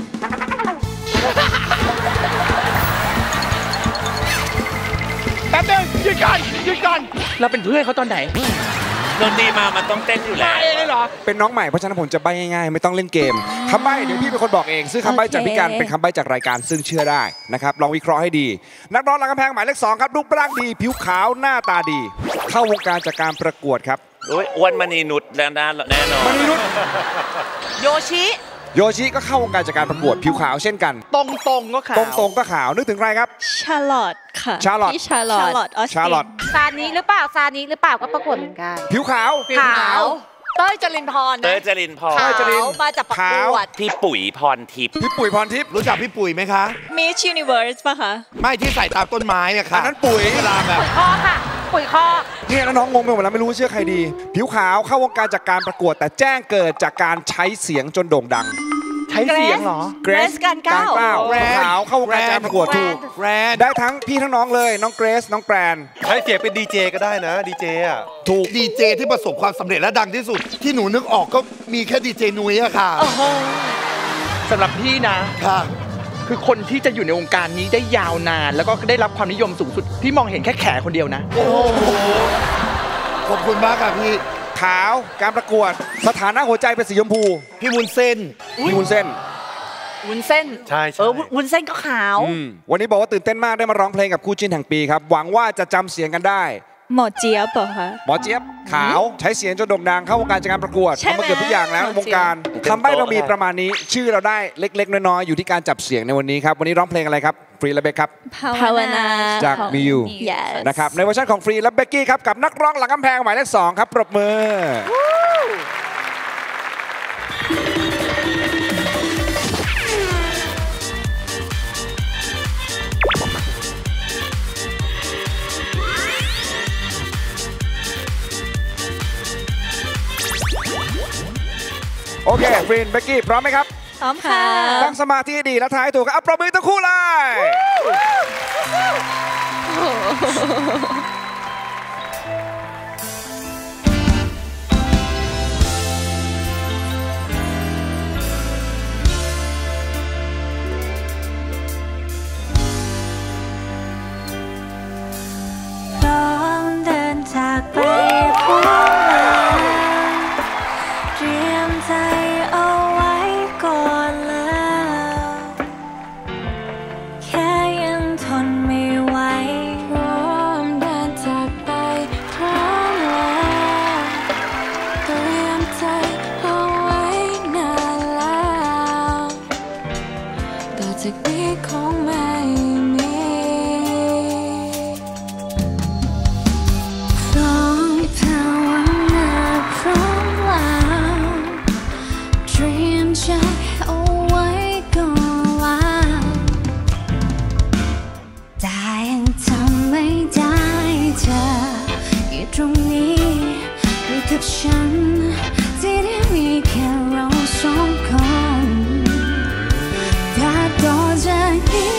แป๊บนึงหยุดก่อนหยุดก่อนเราเป็นเพื่อนเขาตอนไหนดนตรีมามันต้องเต้นอยู่แล้วเองเลยเหรอเป็นน้องใหม่เพราะฉะนั้นผมจะใบ้ง่ายๆไม่ต้องเล่นเกมคำใบ้เดี๋ยวพี่เป็นคนบอกเองซึ่งคำใบ้จากพี่การเป็นคำใบ้จากรายการซึ่งเชื่อได้นะครับลองวิเคราะห์ให้ดี นักร้องหลังกำแพงหมายเลขสองครับรูปร่างดีผิวขาวหน้าตาดี เข้าวงการจากการประกวดครับโอ้ยอ้วนมณีนุชแล้วนะแน่นอนมณีนุชโยชิโยชิก็เข้าวงการจากการประกวดผิวขาวเช่นกันตรงตรงๆก็ขาวตรงๆก็ขาวนึกถึงใครครับชาร์ลอตค่ะชาร์ลอตพี่ชาร์ลอต Charlotte Austin ชาร์ลอตซานี้หรือเปล่าซานี้หรือเปล่าก็ประกวดเหมือนกันผิวขาวขาวเต้ยจรินพรนะเต้ยจรินพรขาวมาจากประกวดพี่ปุ๋ยพรทิพย์พี่ปุ๋ยพรทิพย์รู้จักพี่ปุ๋ยไหมคะ Miss Universe ป่ะคะไม่ที่ใส่ตามต้นไม้อะค่ะอันนั้นปุ๋ยเวลาแบบคอค่ะ ปุ๋ยคอเนี่ยน้องๆงงไปหมดแล้วไม่รู้ว่าเชื่อใครดี ผิวขาวเข้าวงการจากการประกวดแต่แจ้งเกิดจากการใช้เสียงจนโด่งดังใช้เสียงเหรอเกรซ Grace การก้าวผิวขาวเข้าวงการการประกวดถูกแกรนได้ทั้งพี่ทั้งน้องเลยน้องเกรซน้องแกรนใช้เสียงเป็นดีเจก็ได้นะดีเจอ่ะถูกดีเจที่ประสบความสำเร็จและดังที่สุด ที่หนูนึกออกก็มีแค่ดีเจนุ้ยอะค่ะสำหรับพี่นะค่ะคือคนที่จะอยู่ในวงการนี้ได้ยาวนาน แล้วก็ได้รับความนิยมสูงสุด พี่มองเห็นแค่แขคนเดียวนะโอ้โหขอบคุณมากค่ะพี่ขาวการประกวดสถานะหัวใจเป็นสีชมพูพี่วุ้นเส้นพี่วุ้นเส้นวุ้นเส้นใช่เออวุ้นเส้นก็ขาวอืมวันนี้บอกว่าตื่นเต้นมากได้มาร้องเพลงกับคู่จิ้นแห่งปีครับหวังว่าจะจำเสียงกันได้หมอเจี๊ยบเหรอคะหมอเจี๊ยบขาวใช้เสียงจนโด่งดังเข้าวงการจากการประกวดใช่ไหมทำมาเกือบทุกอย่างแล้วในวงการคำใบ้เรามีประมาณนี้ ชื่อเราได้เล็กๆน้อยๆอยู่ที่การจับเสียงในวันนี้ครับวันนี้ร้องเพลงอะไรครับฟรีและเบคครับภาวนาจากของมิว Yes นะครับในเวอร์ชันของฟรีและเบกกี้ครับกับนักร้องหลังกำแพงหมายเลขสองครับปรบมือ โอเคฟรีนเบกกี้พร้อมไหมครับพร้อมค่ะตั้งสมาธิให้ดีและทายให้ถูกครับอ่ะปรบมือทั้งคู่เลยพร้อมเดินจากไปพวกเราเตรียมใจเอาไว้ก่อนแล้วแค่ยังทนไม่ไหวพร้อมเดินจากไปพร้อมแล้วเตรียมใจเอาไว้นานแล้วต่อจากนี้คงไม่มี พร้อมภาวนาพร้อมแล้วเตรียมใจเอาไว้ก่อนแล้วแต่ยังทำไม่ได้เธออยู่ตรงนี้อยู่กับฉันที่ได้มีแค่เราสองคนแต่ต่อจากนี้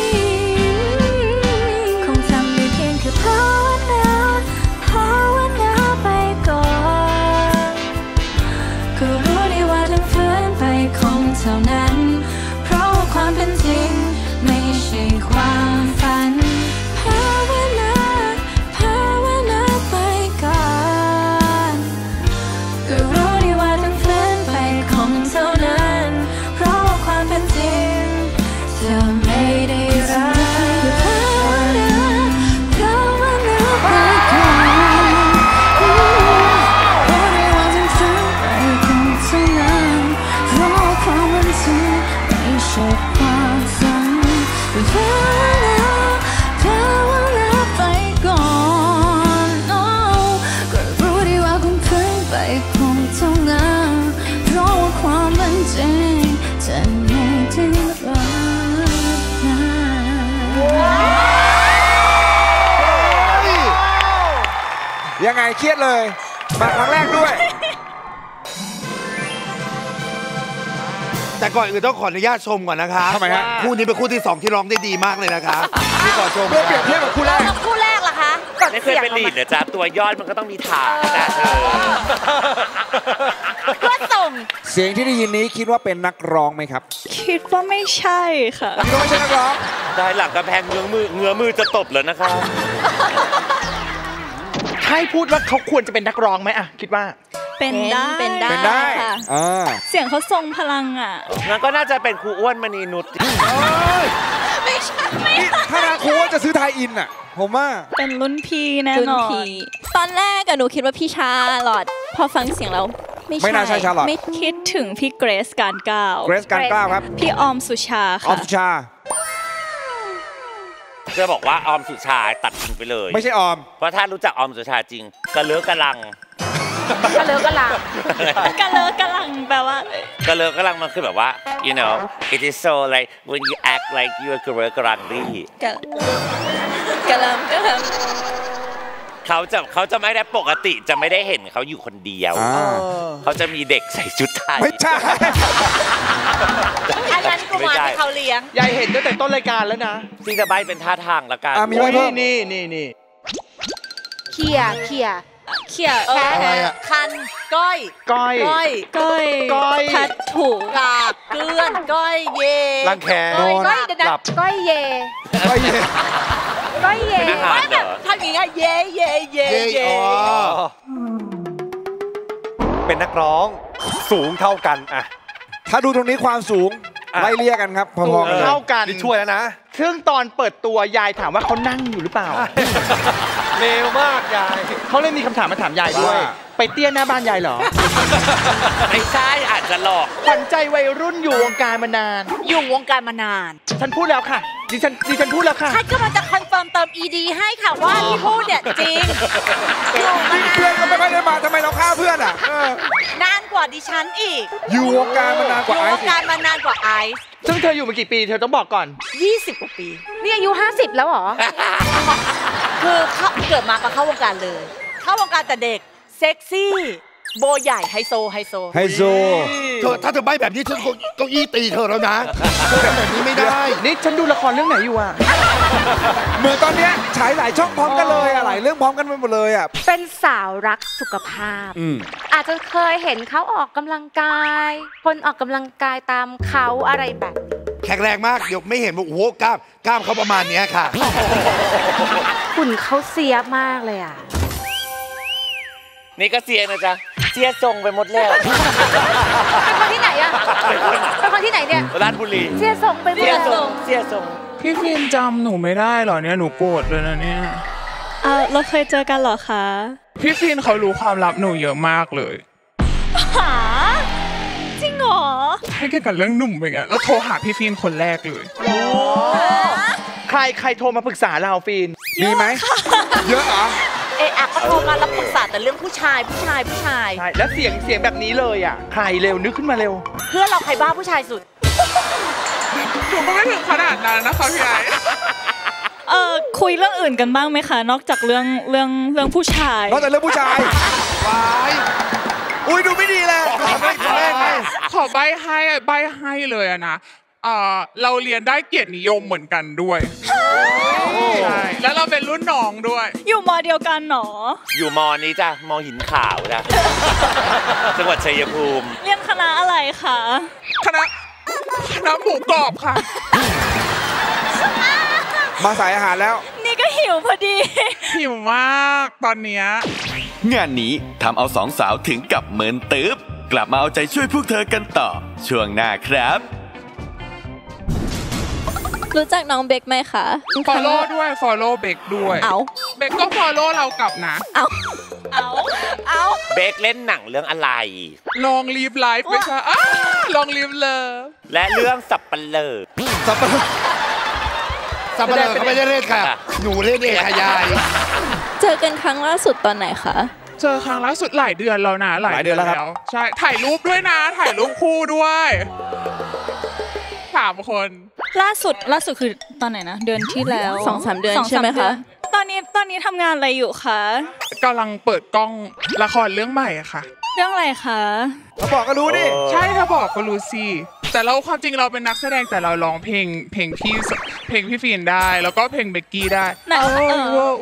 คงทำได้เพียงแค่ภาวนาภาวนาไปก่อนก็รู้ดีว่าต้องฝืนไปคงเท่านั้นเพราะว่าความเป็นจริงไม่ใช่ความฝันภาวนาภาวนาไปก่อนก็รู้ดีว่าต้องฝืนไปคงเท่านั้นเพราะว่าความเป็นจริงเธอไม่ได้รักภาวนาภาวนาไปก่อนรู้ดีว่าต้องฝืนไปคงเท่านั้นเพราะว่าความเป็นจริงไม่ใช่ความฝันภาวนาภาวนาไปก่อนโอ้ก็รู้ดีว่าคงฝืนไปคงเท่านั้นเพราะว่าความเป็นจริงจะไม่ได้รักนะยังไงเครียดเลยมาครั้งแรกด้วยแต่ก่อนอื่นต้องขออนุญาตชมก่อนนะคะทำไมฮะคู่นี้เป็นคู่ที่สองที่ร้องได้ดีมากเลยนะคะพี่ขอชมเพื่อเปรียบเทียบกับคู่แรกแล้วคู่แรกล่ะคะไม่เคยเป็นลีดเหรอจ๊ะตัวยอดมันก็ต้องมีฐานนะเธอเพื่อส่งเสียงที่ได้ยินนี้คิดว่าเป็นนักร้องไหมครับคิดว่าไม่ใช่ค่ะคิดว่าไม่ใช่นักร้องได้หลังกระแพงเงื้อมือเงื้อมือจะตบแล้วนะคะให้พูดว่าเขาควรจะเป็นนักร้องไหมอะคิดว่าเป็นได้เป็นได้เป็นได้ค่ะอ่าเสียงเขาทรงพลังอ่ะงั้นก็น่าจะเป็นครูอ้วนมณีนุชไม่ใช่นี่ถ้าทางครูว่าจะซื้อไทยอินอ่ะ ผมว่าเป็นรุ่นพี่แน่รุ่นนอนพี่ตอนแรกอะหนูคิดว่าพี่ชาลอตพอฟังเสียงแล้วไม่ไม่น่าใช่ชาลอตไม่คิดถึงพี่เกรซการก้าวเกรซการกล้าวครับพี่ออมสุชาออค่ะมสุชาจะบอกว่าออมสุชาตัดทิ้งไปเลยไม่ใช่ออมเพราะถ้ารู้จักออมสุชาจริงกระเลือกกระลังกะเลอะกะลังกะเลอะกะลังแปลว่าก็เลยกำลังมันคือแบบว่า you know it is so like when you act like you are กระเริกกระรังรี่กะกะลังกะลังเขาจะเขาจะไม่ได้ปกติจะไม่ได้เห็นเขาอยู่คนเดียวเขาจะมีเด็กใส่ชุดไทยไม่ใช่อันนั้นกูมาที่เขาเลี้ยงยายเห็นตั้งแต่ต้นรายการแล้วนะที่จะใบเป็นท่าทางละกันมีไว้เพิ่มนี่นี่นี่เขี่ยเขี่ยเขี่ยแพ้อะไรอะคันก้อยก้อยก้อยก้อยก้อยทัดถูกราบเกลื่อนก้อยเยรังแคก้อยก้อยเดี๋ยวนะหลับก้อยเยก้อยเยก้อยเยเป็นอาหารเหรอทำอย่างเงี้ยเยเยเยเยเป็นนักร้องสูงเท่ากันอะถ้าดูตรงนี้ความสูงไล่เลี่ยกันครับพอๆกันเลยเท่ากันนี่ช่วยแล้วนะซึ่งตอนเปิดตัวยายถามว่าเขานั่งอยู่หรือเปล่าเร็วมากยายเขาเลยมีคำถามมาถามยายด้วย ไปเตี้ยหน้าบ้านยายเหรอไม่ใช่อาจจะหลอกขวัญใจวัยรุ่นอยู่วงการมานานอยู่วงการมานานฉันพูดแล้วค่ะ ดิฉันดิฉันพูดแล้วค่ะฉันก็มาจะคอนเฟิร์มเติม อี ดี ให้ค่ะว่าที่พูดเนี่ยจริงอยู่มาเพื่อนก็ไม่ค่อยได้มาทำไมเราฆ่าเพื่อนอ่ะนานกว่าดิฉันอีกอยู่วงการมานานกว่าอยู่ไอวซ์งการมานานกว่าไอซ์ซึ่งเธออยู่มากี่ปีเธอต้องบอกก่อนยี่สิบกว่าปีนี่อายุห้าสิบแล้วเหรอคือเข้าเกิดมาก็เข้าวงการเลย เข้าวงการแต่เด็กเซ็กซี่โบใหญ่ไฮโซไฮโซไฮโซเธอถ้าเธอใบแบบนี้ฉันคงเก้าอี้ตีเธอแล้วนะเธอทำแบบนี้ไม่ได้นี่ฉันดูละครเรื่องไหนอยู่อ่ะเหมือนตอนเนี้ยฉายหลายช่องพร้อมกันเลยอะหลายเรื่องพร้อมกันไปหมดเลยอะเป็นสาวรักสุขภาพอืมอาจจะเคยเห็นเขาออกกำลังกาย คนออกกำลังกายตามเขาอะไรแบบนี้แข็งแรงมาก เดี๋ยวไม่เห็นว่าโอ้โหกล้ามกล้ามเขาประมาณเนี้ยค่ะหุ่นเขาเสียมากเลยอ่ะนี่ก็เสียนะจ๊ะเสียทรงไปหมดแล้วเป็นคนที่ไหนอ่ะ เป็นคนที่ไหนเนี่ยราชบุรีเสียส่งไปหมดเสียเลทรงยเสียทรงพี่ฟิล์มจำหนูไม่ได้เหรอเนี่ยหนูโกรธเลยนะเนี่ยเออเราเคยเจอกันเหรอคะพี่ฟิล์มเขารู้ความลับหนูเยอะมากเลยหาจริงเหรอให้เกี่ยวกับเรื่องหนุ่มเป็นไงแล้วโทรหาพี่ฟิล์มคนแรกเลยใครใครโทรมาปรึกษาเราฟินมีไหม เยอะเหรอเอะอะก็โทรมารับปรึกษาแต่เรื่องผู้ชายผู้ชายผู้ชายใช่ แล้วเสียงเสียงแบบนี้เลยอ่ะ ใครเร็วนึกขึ้นมาเร็วเพื่อนเราใครบ้าผู้ชายสุดหนูก็ไม่ถึงขนาดนั้นนะคะพี่ไอ้เออคุยเรื่องอื่นกันบ้างไหมคะ นอกจากเรื่องเรื่องเรื่องผู้ชายนอกจากเรื่องผู้ชาย วาย อุ้ยดูไม่ดีเลยขอใบให้ขอใบให้ใบให้เลยอะนะเออเราเรียนได้เกียรตินิยมเหมือนกันด้วยใช่แล้วเราเป็นรุ่นน้องด้วยอยู่มอเดียวกันหนออยู่มอนี้จ้ะมอหินขาวจ้ะ จังหวัดชัยภูมิเรียนคณะอะไรคะคณะคณะหมูกรอบค่ะมาสายอาหารแล้วนี่ก็หิวพอดีหิวมากตอนเนี้ยงานนี้ทำเอาสองสาวถึงกับเหมือนตึ๊บกลับมาเอาใจช่วยพวกเธอกันต่อช่วงหน้าครับรู้จักน้องเบคไหมคะ follow ด้วย follow เบคด้วยเอาเบคก็ follow เรากลับนะเอาเอาเอาเบคเล่นหนังเรื่องอะไรลอง live life ไหมคะอ้าลอง live love และเรื่องสับปะเลอสับปะเลอสับปะเลอเขาไม่ได้เล่นค่ะ หนูเล่นเองค่ะยายเจอกันครั้งล่าสุดตอนไหนคะเจอครั้งล่าสุดหลายเดือนแล้วนะหลายหลายเดือนแล้วครับใช่ถ่ายรูปด้วยนะ ถ่ายรูปคู่ด้วยสามคนล่าสุดล่าสุดคือตอนไหนนะ เดือนที่แล้วสองสามเดือนสงใช่ไหมคะเดือนตอนนี้ตอนนี้ทำงานอะไรอยู่คะกำลังเปิดกล้องละครเรื่องใหม่อะค่ะเรื่องอะไรคะเขาบอกก็รู้ดิใช่ถ้าบอกก็รู้สิแต่เราความจริงเราเป็นนักแสดงแต่เราร้องเพลงเพลงพี่เพลงพี่ฟีนได้ แล้วก็เพลงเบกกี้ได้ไหนเออ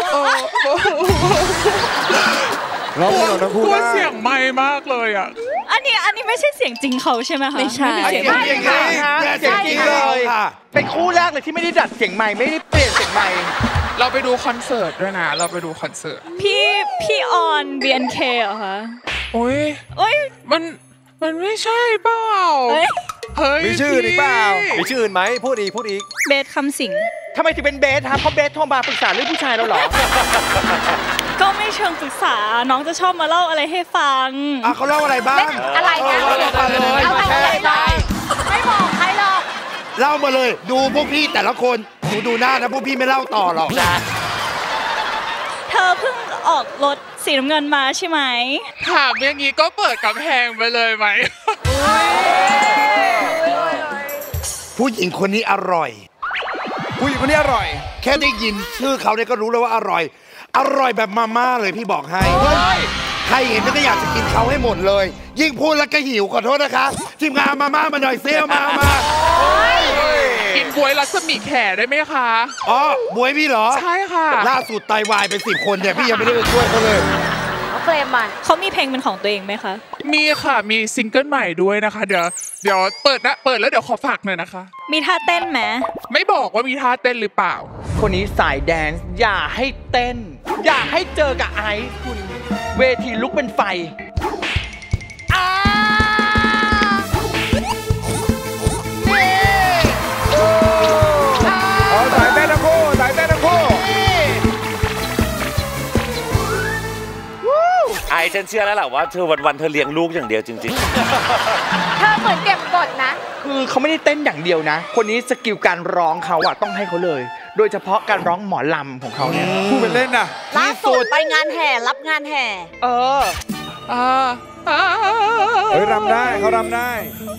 ร้องเพลงของทั้งคู่พูดได้เสียงไม่มากเลยอ่ะอันนี้อันนี้ไม่ใช่เสียงจริงเขาใช่ไหมคะไม่ใช่เสียงใช่ค่ะเสียงจริงเลยเป็นคู่แรกเลยที่ไม่ได้ดัดเสียงใหม่ไม่ได้เปลี่ยนเสียงใหม่เราไปดูคอนเสิร์ตด้วยนะเราไปดูคอนเสิร์ตพี่พี่ออน บี เอ็น เค เหรอคะโอ้ยโอ้ยมันมันไม่ใช่เปล่าเฮ้ยเฮ้ยมีชื่ออีกเปล่ามีชื่ออื่นไหมพูดอีกพูดอีกเบสคำสิงทำไมถึงเป็นเบสครับเพราะเบสโทรมาปรึกษาเรื่องผู้ชายเราเหรอก็ไม่เชิงปรึกษาน้องจะชอบมาเล่าอะไรให้ฟังอ่ะเขาเล่าอะไรบ้างอะไรนะเล่ามาเลยเอาอะไรเลย ไม่บอกใครหรอกเล่ามาเลย ดูพวกพี่แต่ละคนหนูดูหน้านะพวกพี่ไม่เล่าต่อหรอกนะเธอเพิ่งออกรถสีน้ำเงินมาใช่ไหมถามอย่างนี้ก็เปิดกำแพงไปเลยไหมผู้หญิงคนนี้อร่อยผู้หญิงคนนี้อร่อยแค่ได้ยินชื่อเขาเนี่ยก็รู้แล้วว่าอร่อย อร่อยแบบมาม่าเลยพี่บอกให้ใครเห็นก็อยากจะกินเขาให้หมดเลย ยิ่งพูดแล้วก็หิวขอโทษนะคะทีมงานมาม่ามาหน่อยเซี่ยมามากินบวยรัศมีแขได้ไหมคะอ๋อบวยพี่เหรอใช่ค่ะล่าสุดไตวายไปสิบคนเนี่ยพี่ยังไม่ได้ไปช่วยเขาเลยเขาเคลมมันเขามีเพลงเป็นของตัวเองไหมคะมีค่ะมีซิงเกิลใหม่ด้วยนะคะเดี๋ยวเดี๋ยวเปิดนะเปิดแล้วเดี๋ยวขอฝากหน่อยนะคะมีท่าเต้นไหมไม่บอกว่ามีท่าเต้นหรือเปล่าคนนี้สายแดนซ์อย่าให้เต้นอย่าให้เจอกับไอซ์คุณเวทีลุกเป็นไฟเอาสายเต้นทั้งคู่สายเต้นทั้งคู่ไอฉันเชื่อแล้วแหละว่าเธอวันๆเธอเลี้ยงลูกอย่างเดียวจริงๆเธอเหมือนเก็บกดนะคือเขาไม่ได้เต้นอย่างเดียวนะคนนี้สกิลการร้องเขาอะต้องให้เขาเลยโดยเฉพาะการร้องหมอลำของเขาเนี่ยพูดเป็นเล่นนะล่าสุดไปงานแห่รับงานแห่เอออ่าเฮ้ยรำได้เขารำได้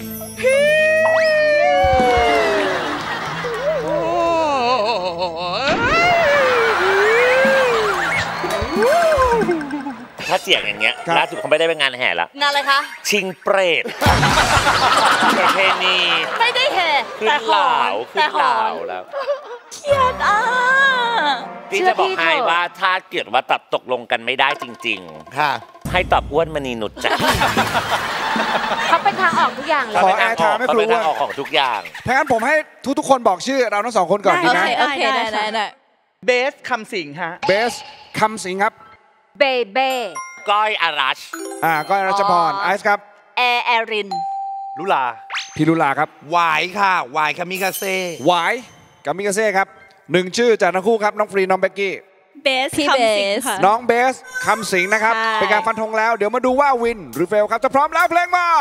ถ้าเสียงอย่างเงี้ยล่าสุดเขาไม่ได้ไปงานแห่แล้วงานอะไรคะชิงเปรตประเพณีไม่ได้แห่ขึ้นเหล่าขึ้นเหล่าแล้วเครียดอ่ะพี่จะบอกให้ว่าถ้าเกิดว่าตัดตกลงกันไม่ได้จริงๆค่ะให้ตอบอ้วนมณีนุชจ้ะเขาเป็นทางออกทุกอย่างเลยขอแอร์ทางไม่ครูเป็นทางออกของทุกอย่างถ้างั้นผมให้ทุกๆคนบอกชื่อเราทั้งสองคนก่อนดีไหมโอเคได้ได้ได้เบสคำสิงฮะเบสคำสิงครับเบเบ้ก้อยอารัชอ่าก้อยรัชพรไอซ์ครับแอร์แอรินลุลาพี่ลุลาครับหวายค่ะหวายคามิกาเซ่หวายคามิกาเซ่ครับหนึ่งชื่อจากทั้งคู่ครับน้องฟรีน้องเบกกี้เบสคำสิงค่ะน้องเบสคำสิงนะครับเป็นการฟันธงแล้วเดี๋ยวมาดูว่าวินหรือเฟลครับจะพร้อมแล้วเพลงมา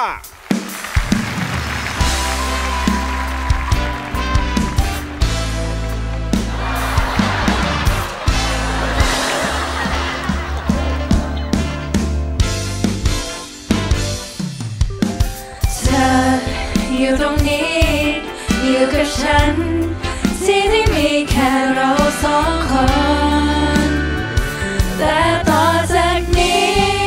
อยู่ตรงนี้อยู่กับฉันที่ที่มีแค่เราสองคนแต่ต่อจากนี้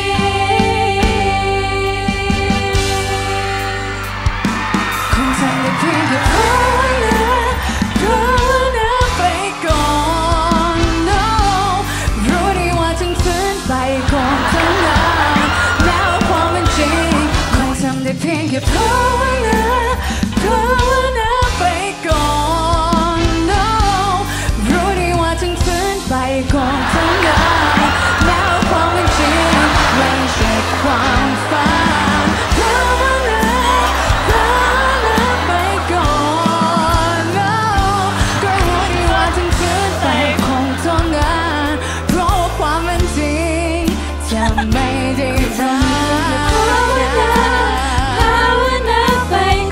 คงทำได้เพียงแค่ภาวนาภาวนาไปก่อน no รู้ดีว่าถึงฝืนไปคงทำได้แล้วความเป็นจริงคงทำได้เพียงแค่ภาวนาภาวนาไปก่อน no รู้ดีว่าถึงฝืนไปคงทำได้แล้วความเป็นจริงไม่ใช่ความฝันภาวนาภาวนาไปก่อน no ก็รู้ดีว่าถึงฝืนไปคงทนได้เพราะว่าความเป็นจริงจะไม่ได้รัก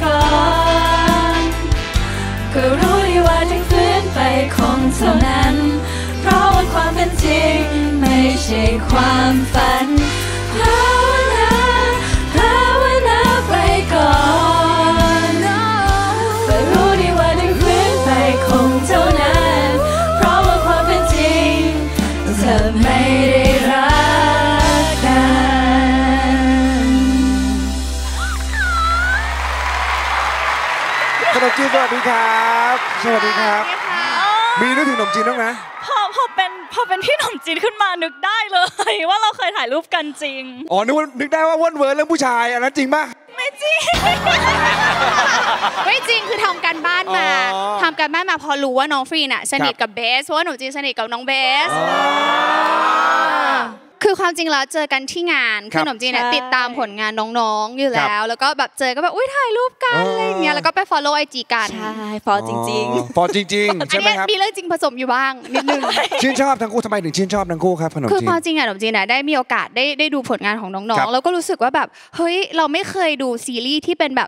ก็รู้ดีว่าถึงฝืนไปคงเท่านั้นเพราะว่าความเป็นจริงไม่ใช่ความฝันภาวนาภาวนาไปก่อนก็รู้ดีว่าถึงฝืนไปคงเท่านั้นเพราะว่าความเป็นจริงเธอไม่ได้รักกันขนมจีนสวัสดีครับสวัสดีครับมีนึกถึงขนมจีนบ้างไหมพอพอเป็นพอเป็นพี่ขนมจีนขึ้นมานึกได้เลยว่าเราเคยถ่ายรูปกันจริงอ๋อนึกว่านึกได้ว่าว่นเวิร์นเรื่องผู้ชายอันนั้นจริงป่ะไม่จริงไม่จริงคือทำการบ้านมาทำการบ้านมาพอรู้ว่าน้องฟรีน่ะสนิทกับเบสเพราะว่าหนูจีนสนิทกับน้องเบสคือความจริงแล้วเจอกันที่งานคือขนมจีนติดตามผลงานน้องๆอยู่แล้วแล้วก็แบบเจอก็แบบอุ้ยถ่ายรูปกันอะไรอย่างเงี้ยแล้วก็ไป follow ไอจีกันใช่ฟอจริงๆฟอจริงๆใช่ไหมครับมีเรื่องจริงผสมอยู่บ้างนิดนึงชื่นชอบทั้งคู่ทำไมถึงชื่นชอบทั้งคู่ครับขนมจีนคือความจริงอะขนมจีนได้มีโอกาสได้ได้ดูผลงานของน้องๆแล้วก็รู้สึกว่าแบบเฮ้ยเราไม่เคยดูซีรีส์ที่เป็นแบบ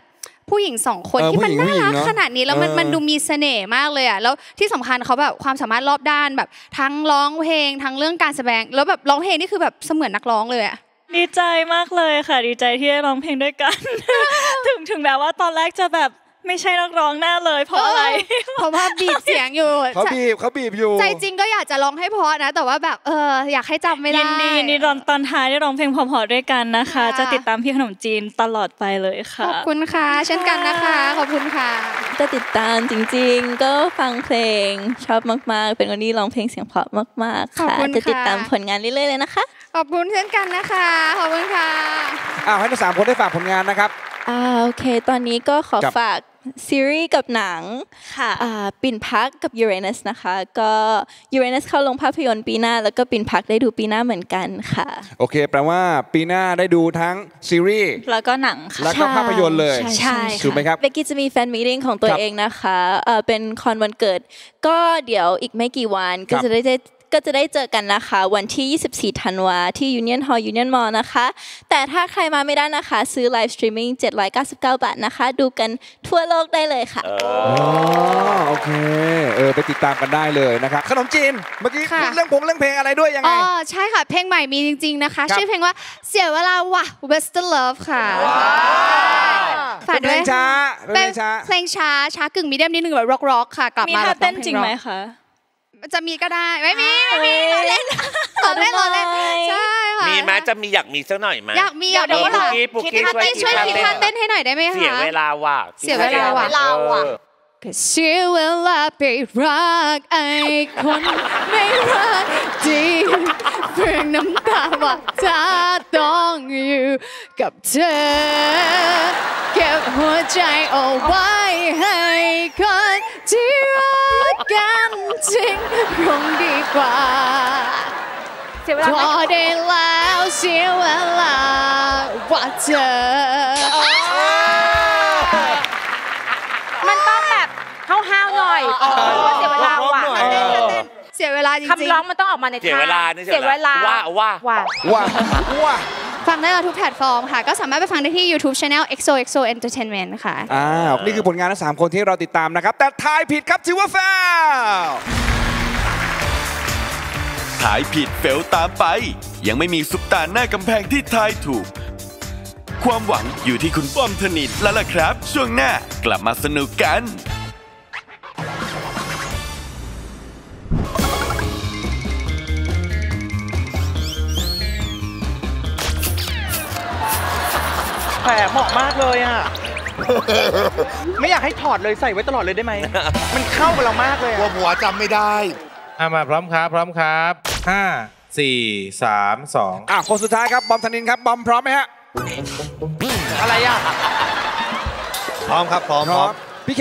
ผู้หญิงสองคนเออที่มันผู้หญิงน่ารักผู้หญิงเนอะขนาดนี้แล้วมันเออมันดูมีเสน่ห์มากเลยอ่ะแล้วที่สำคัญเขาแบบความสามารถรอบด้านแบบทั้งร้องเพลงทั้งเรื่องการแสดงแล้วแบบร้องเพลงนี่คือแบบเสมือนนักร้องเลยอ่ะดีใจมากเลยค่ะ ดีใจที่ได้ร้องเพลงด้วยกัน ถึงถึงแม้ว่าตอนแรกจะแบบไม่ใช่นักร้องแน่เลยเพราะอะไรเพราะว่าบีบเสียงอยู่เขาบีบเขาบีบอยู่ใจจริงก็อยากจะร้องให้เพราะนะ แต่ว่าแบบเอออยากให้จำไม่ได้ยินดียินดีตอนตอนท้ายได้ร้องเพลงเพอๆด้วยกันนะคะ จะติดตามพี่ขนมจีนตลอดไปเลยค่ะขอบคุณค่ะเช่นกันนะคะขอบคุณค่ะจะติดตามจริงๆ ก็ฟังเพลงชอบมากๆ เป็นคนที่ร้องเพลงเสียงเพราะมากๆขอบค่ะคุณจะติดค่ะตามผลงานเรื่อยๆเลยนะคะขอบคุณเช่นกันนะคะขอบคุณค่ะอ้าวให้ทั้งสามคนได้ฝากผลงานนะครับอ่าโอเค ตอนนี้ก็ขอครับฝากซีรีส์กับหนังค่ะอ่าปิ่นพักกับยูเรนัสนะคะ ก็ยูเรนัสเข้าลงภาพยนตร์ปีหน้า แล้วก็ปิ่นพักได้ดูปีหน้าเหมือนกันค่ะโอเค แปลว่าปีหน้าได้ดูทั้งซีรีส์แล้วก็หนังค่ะแล้วก็ภาพยนตร์เลยใช่ใช่ถูกไหมครับเบกกี้จะมีแฟนมีตติ้งของตัวครับเองนะคะเอ่อเป็นคอนวันเกิด ก็เดี๋ยวอีกไม่กี่วันก็ครับจะได้ได้ก็จะได้เจอกันนะคะ วันที่ ยี่สิบสี่ ธันวาที่ Union Hall Union Mall นะคะ แต่ถ้าใครมาไม่ได้นะคะ ซื้อไลฟ์สตรีมมิ่งเจ็ดร้อยเก้าสิบเก้า บาทนะคะ ดูกันทั่วโลกได้เลยค่ะอ๋อโอเคเออไปติดตามกันได้เลยนะครับขนมจีนเมื่อกี้ค่ะพูดเรื่องพงเรื่องเพลงอะไรด้วยยังไงอ๋อใช่ค่ะ เพลงใหม่มีจริง ๆนะคะครับชื่อเพลงว่าเสียเวลาว่ะ Western Love ค่ะฝากเป็นเพด้ลวยงช้าเป็นเพลงช้าเพลงช้าช้ากึ่งมีเดียมนิดนึงแบบร็อกๆค่ะ กลับมีมาท่าแบบเต้นพลจริงไหมอกคะจะมีก็ได้ไม่มีไม่มีเราเล่นเราเล่นเราเล่นใช่ค่ะมีไหมจะมีอยากมีสักหน่อยไหมอยากมีอยากเอมีอปุกค่ะกี้ปุกกี้คิดท่าเต้นช่วยคิดท่าเต้นให้หน่อยได้ไหมคะเสียเวลาว่ะเสียเวลาว่ะเออก็เสียเวลาไปรักไอ้คนไม่รักดีเพื่อน้ำตาว่าถ้าต้องอยู่กับเธอเก็บหัวใจเอาไว้ให้คนที่รักกันจริงคงดีกว่าพอได้แล้วเสียเวลาว่าเธอมันต้องแบบห้าวๆหน่อยเสียเวลาว่ะเสียเวลาจริงๆคำร้องมันต้องออกมาในเสียท่าเวลานี่เสียเวลาว่าว่าว่าว่าว่าฟังได้ทุกแพลตฟอร์มค่ะ ก็สามารถไปฟังได้ที่ YouTube Channel เอ็กโซ เอ็กโซ Entertainment ค่ะอ้าวนี่คือผลงานทั้งสามคนที่เราติดตามนะครับ แต่ทายผิดครับถือว่าแฟลทายผิดเฟลตามไป ยังไม่มีซุปตาหน้ากำแพงที่ทายถูก ความหวังอยู่ที่คุณป้อมธนิตแล้วล่ะครับ ช่วงหน้ากลับมาสนุกกันแผลเหมาะมากเลยอ่ะ ไม่อยากให้ถอดเลยใส่ไว้ตลอดเลยได้ไหม มันเข้ากับเรามากเลยกลัวผัวจำไม่ได้อ่ะมาพร้อมครับพร้อมครับห้าสี่สามสองอ่ะคนสุดท้ายครับบอมธนินครับบอมพร้อมไหมฮะอะไรอ่ะพร้อมครับพร้อมพร้อมพี่แข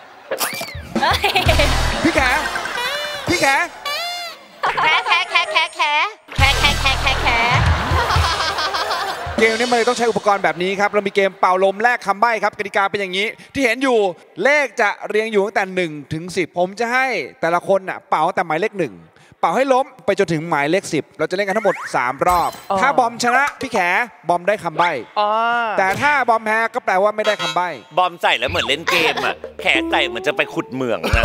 พี่แขพี่แขแค่แค่แค่แค่แค่แค่แค่แค่แค่แค่เกมนี้มันเลยต้องใช้อุปกรณ์แบบนี้ครับเรามีเกมเป่าลมแลกคำใบ้ครับกติกาเป็นอย่างนี้ ที่เห็นอยู่เลขจะเรียงอยู่ตั้งแต่หนึ่งถึงสิบผมจะให้แต่ละคนน่ะเป่าตั้งแต่หมายเลขหนึ่งเป่าให้ล้มไปจนถึงหมายเลขสิบเราจะเล่นกันทั้งหมดสามรอบอ๋อถ้าบอมชนะพี่แขบอมได้คำใบ้อ๋อแต่ถ้าบอมแพ้ก็แปลว่าไม่ได้คำใบ้บอมใส่แล้วเหมือนเล่นเกมอ่ะ แขนใส่เหมือนจะไปขุดเหมืองนะ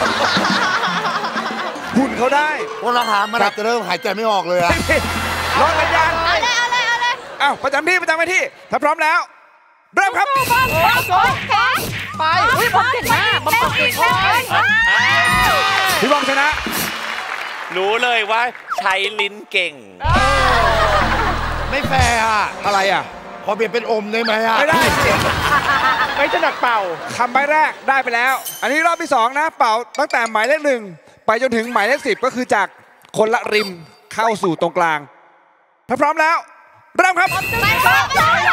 หุ่นเขาได้ว่าเราหามันอาจจะเริ่มหายใจไม่ออกเลยอะรอกันยังเอาเลยเอาเลยเอาเลยอ้าวประจำที่ประจำที่ถ้าพร้อมแล้วเริ่มครับไปอุ้ยบอมเก่งมากบอมตอบเก่งมากพี่บอมชนะรู้เลยว่าใช้ลิ้นเก่งไม่แฟร์อะอะไรอ่ะขอเปลี่ยนเป็นอมได้ไหมอะไม่ได้ไม่ถนัดเป่าคำใบแรกได้ไปแล้ว อันนี้รอบที่สองนะเป่าตั้งแต่หมายเลขหนึ่งไปจนถึงหมายเลขสิบก็คือจากคนละริมเข้าสู่ตรงกลางถ้าพร้อมแล้วเริ่มครับไปพร้อม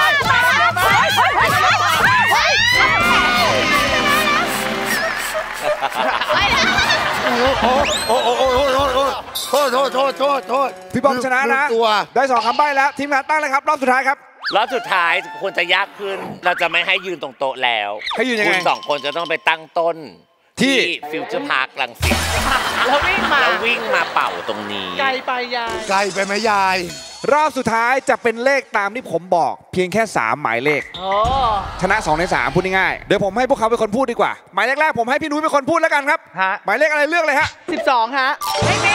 โอ้โอ้โอ้โอ้โอ้โอ้โอ้โทษโทษโทษโทษโทษพี่บอมชนะนะตัวได้สองคำใบ้แล้วทีมงานตั้งเลยครับรอบสุดท้ายครับรอบสุดท้ายควรจะยากขึ้น เราจะไม่ให้ยืนตรงโต๊ะแล้วให้ยืนยังไงคุณสองคนจะต้องไปตั้งต้นที่ฟิวเจอร์พาร์คลังสิตแล้ววิ่งมาแล้ววิ่งมาเป่าตรงนี้ไกลไปยายไกลไปไหมยายรอบสุดท้ายจะเป็นเลขตามที่ผมบอกเพียงแค่สามหมายเลขชนะสองในสามพูดง่ายๆเดี๋ยวผมให้พวกเขาเป็นคนพูดดีกว่าหมายเลขแรกผมให้พี่นุ้ยเป็นคนพูดแล้วกันครับหมายเลขอะไรเลือกเลยฮะสิบสองฮะไม่มี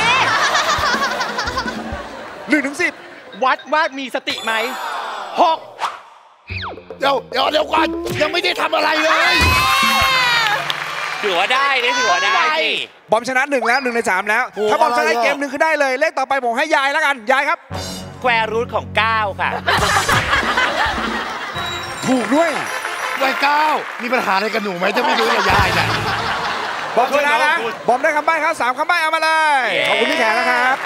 หนึ่งถึงสิบวัดว่ามีสติไหมหกเดี๋ยวเดี๋ยวเดี๋ยวก่อนยังไม่ได้ทำอะไรเลยถือว่าได้ได้ถือว่าได้สิบอมชนะหนึ่งแล้วหนึ่งในสามแล้วถ้าบอมชนะเกมหนึ่งคือได้เลยเลขต่อไปผมให้ยายแล้วกันยายครับแควรูทของเก้าค่ะถูกด้วยยายเก้ามีปัญหาอะไรกับหนูไหมจะไม่รู้กับยายเนี่ยบอมชนะนะบอมได้คำใบ้ครับสามคำใบ้เอามาเลยขอบคุณพี่แขกนะครับ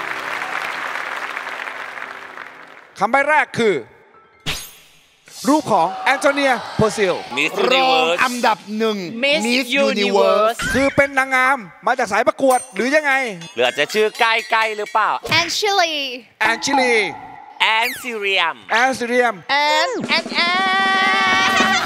คำใบ้แรกคือรูปของแอนโทเนียโพซิลรองอันดับหนึ่ง Miss Universe คือเป็นนางงามมาจากสายประกวดหรือยังไงหรือจะชื่อใกล้ๆหรือเปล่าแอนชิลีแอนชิลีแอนซิเรียมแอนซิเรียมแอนแอนแอน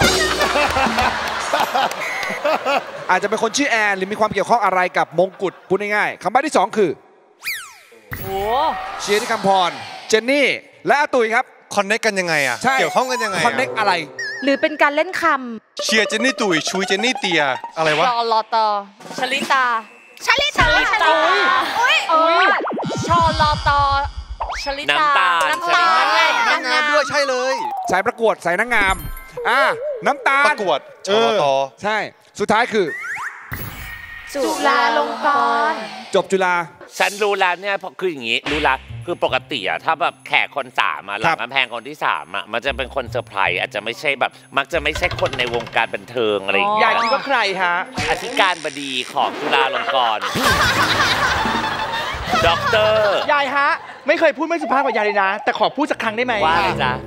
อาจจะเป็นคนชื่อแอนหรือมีความเกี่ยวข้องอะไรกับมงกุฎพูดง่ายๆคำใบ้ที่สองคือโอ้เชียร์ที่คำพรเจนนี่และอาตุยครับคอนเนคกันยังไงอ่ะเกี่ยวข้องกันยังไงคอนเนคอะไรหรือเป็นการเล่นคำเชียร์เจนนี่ตุยชุยเจนนี่เตียอะไรวะรอรอตอชลิตาชลิตาชลิตาอุ้ยอุ้ยชอรอตอชลิตาน้ำตาลน้ำตาลนางงามด้วยใช่เลยสายประกวดสายนางงามอ่าน้ำตาลประกวดชอรอตอใช่สุดท้ายคือจุฬาลงกรณ์จบจุฬาฉันรู้แล้วเนี่ยคืออย่างนี้รู้ละคือปกติอะถ้าแบบแขกคนสามอะหลังกำแพงคนที่สามอะมันจะเป็นคนเซอร์ไพรส์อาจจะไม่ใช่แบบมักจะไม่ใช่คนในวงการบันเทิงอะไรอย่างเงี้ยยายคิดว่าใครฮะอธิการบดีของจุฬาลงกรณ์ด็อกเตอร์ยายฮะไม่เคยพูดไม่สุภาพกว่ายายเลยนะแต่ขอพูดสักครั้งได้ไหมว่าอะไรจ๊ะ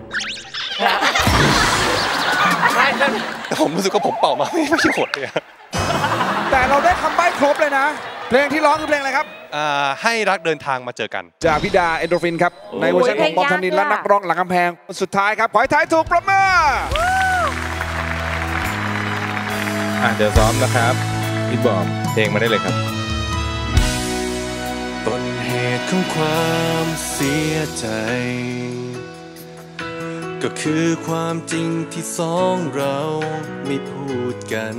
แต่ผมรู้สึกว่าผมเป่ามาไม่ไม่หดเลยแต่เราได้คำใบ้ครบเลยนะเพลงที่ร้องคือเพลงอะไรครับให้รักเดินทางมาเจอกันจากพิดาเอนโดฟินครับในเวอร์ชันของบอมธนินและนักร้องหลังกำแพงสุดท้ายครับขอให้ทายถูกประเมินอ่ะเดี๋ยวซ้อมนะครับพี่บอมเพลงมาได้เลยครับต้นเหตุของความเสียใจก็คือความจริงที่สองเราไม่พูดกัน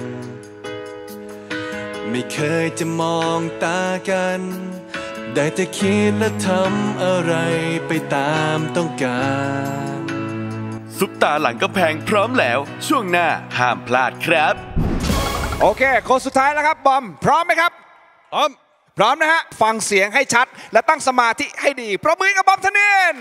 ไม่เคยจะมองตากันได้แต่คิดและทำอะไรไปตามต้องการซุปตาหลังกำแพงพร้อมแล้วช่วงหน้าห้ามพลาดครับโอเคคนสุดท้ายแล้วครับบอมพร้อมไหมครับพร้อมพร้อมนะฮะฟังเสียงให้ชัดและตั้งสมาธิให้ดีปรบมือกับบอมธนิน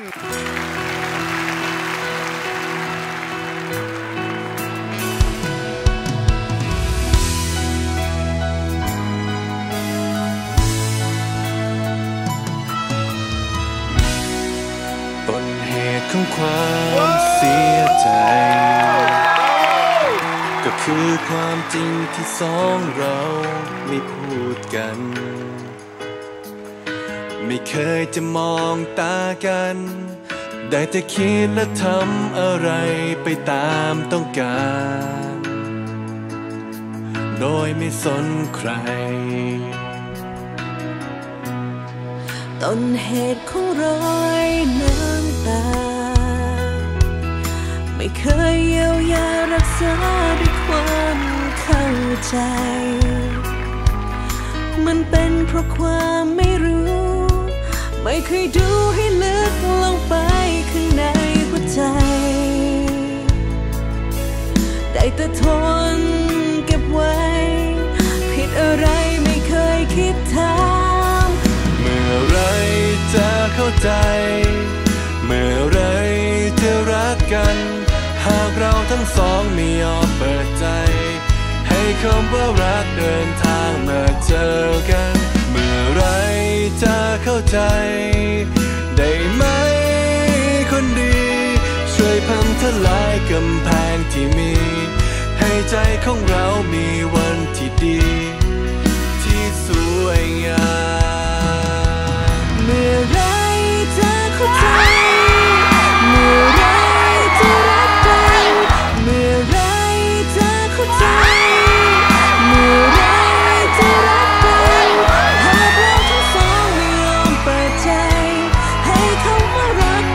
ต้นเหตุของความเสียใจก็คือความจริงที่สองเราไม่พูดกันไม่เคยจะมองตากันได้แต่คิดและทำอะไรไปตามต้องการโดยไม่สนใครต้นเหตุของรอยน้ำตาไม่เคยเยียวยารักษาด้วยความเข้าใจมันเป็นเพราะความไม่รู้ไม่เคยดูให้ลึกลงไปข้างในหัวใจได้แต่ทนเก็บไว้ผิดอะไรไม่เคยคิดถามเมื่อไรจะเข้าใจเมื่อไรจะรักกันหากเราทั้งสองไม่ยอมเปิดใจให้คำว่ารักเดินทางมาเจอกันเมื่อไรจะเข้าใจได้ไหมคนดีช่วยพังทลายกำแพงที่มีให้ใจของเรามีวันที่ดีที่สวยงามเมื่อไรจะเข้าใจเมื่อไรจะรักกันเมื่อไรจะเข้าใจเมื่อไรจะรักกันหากเราทั้งสองไม่ยอมเปิดใจให้คำว่ารัก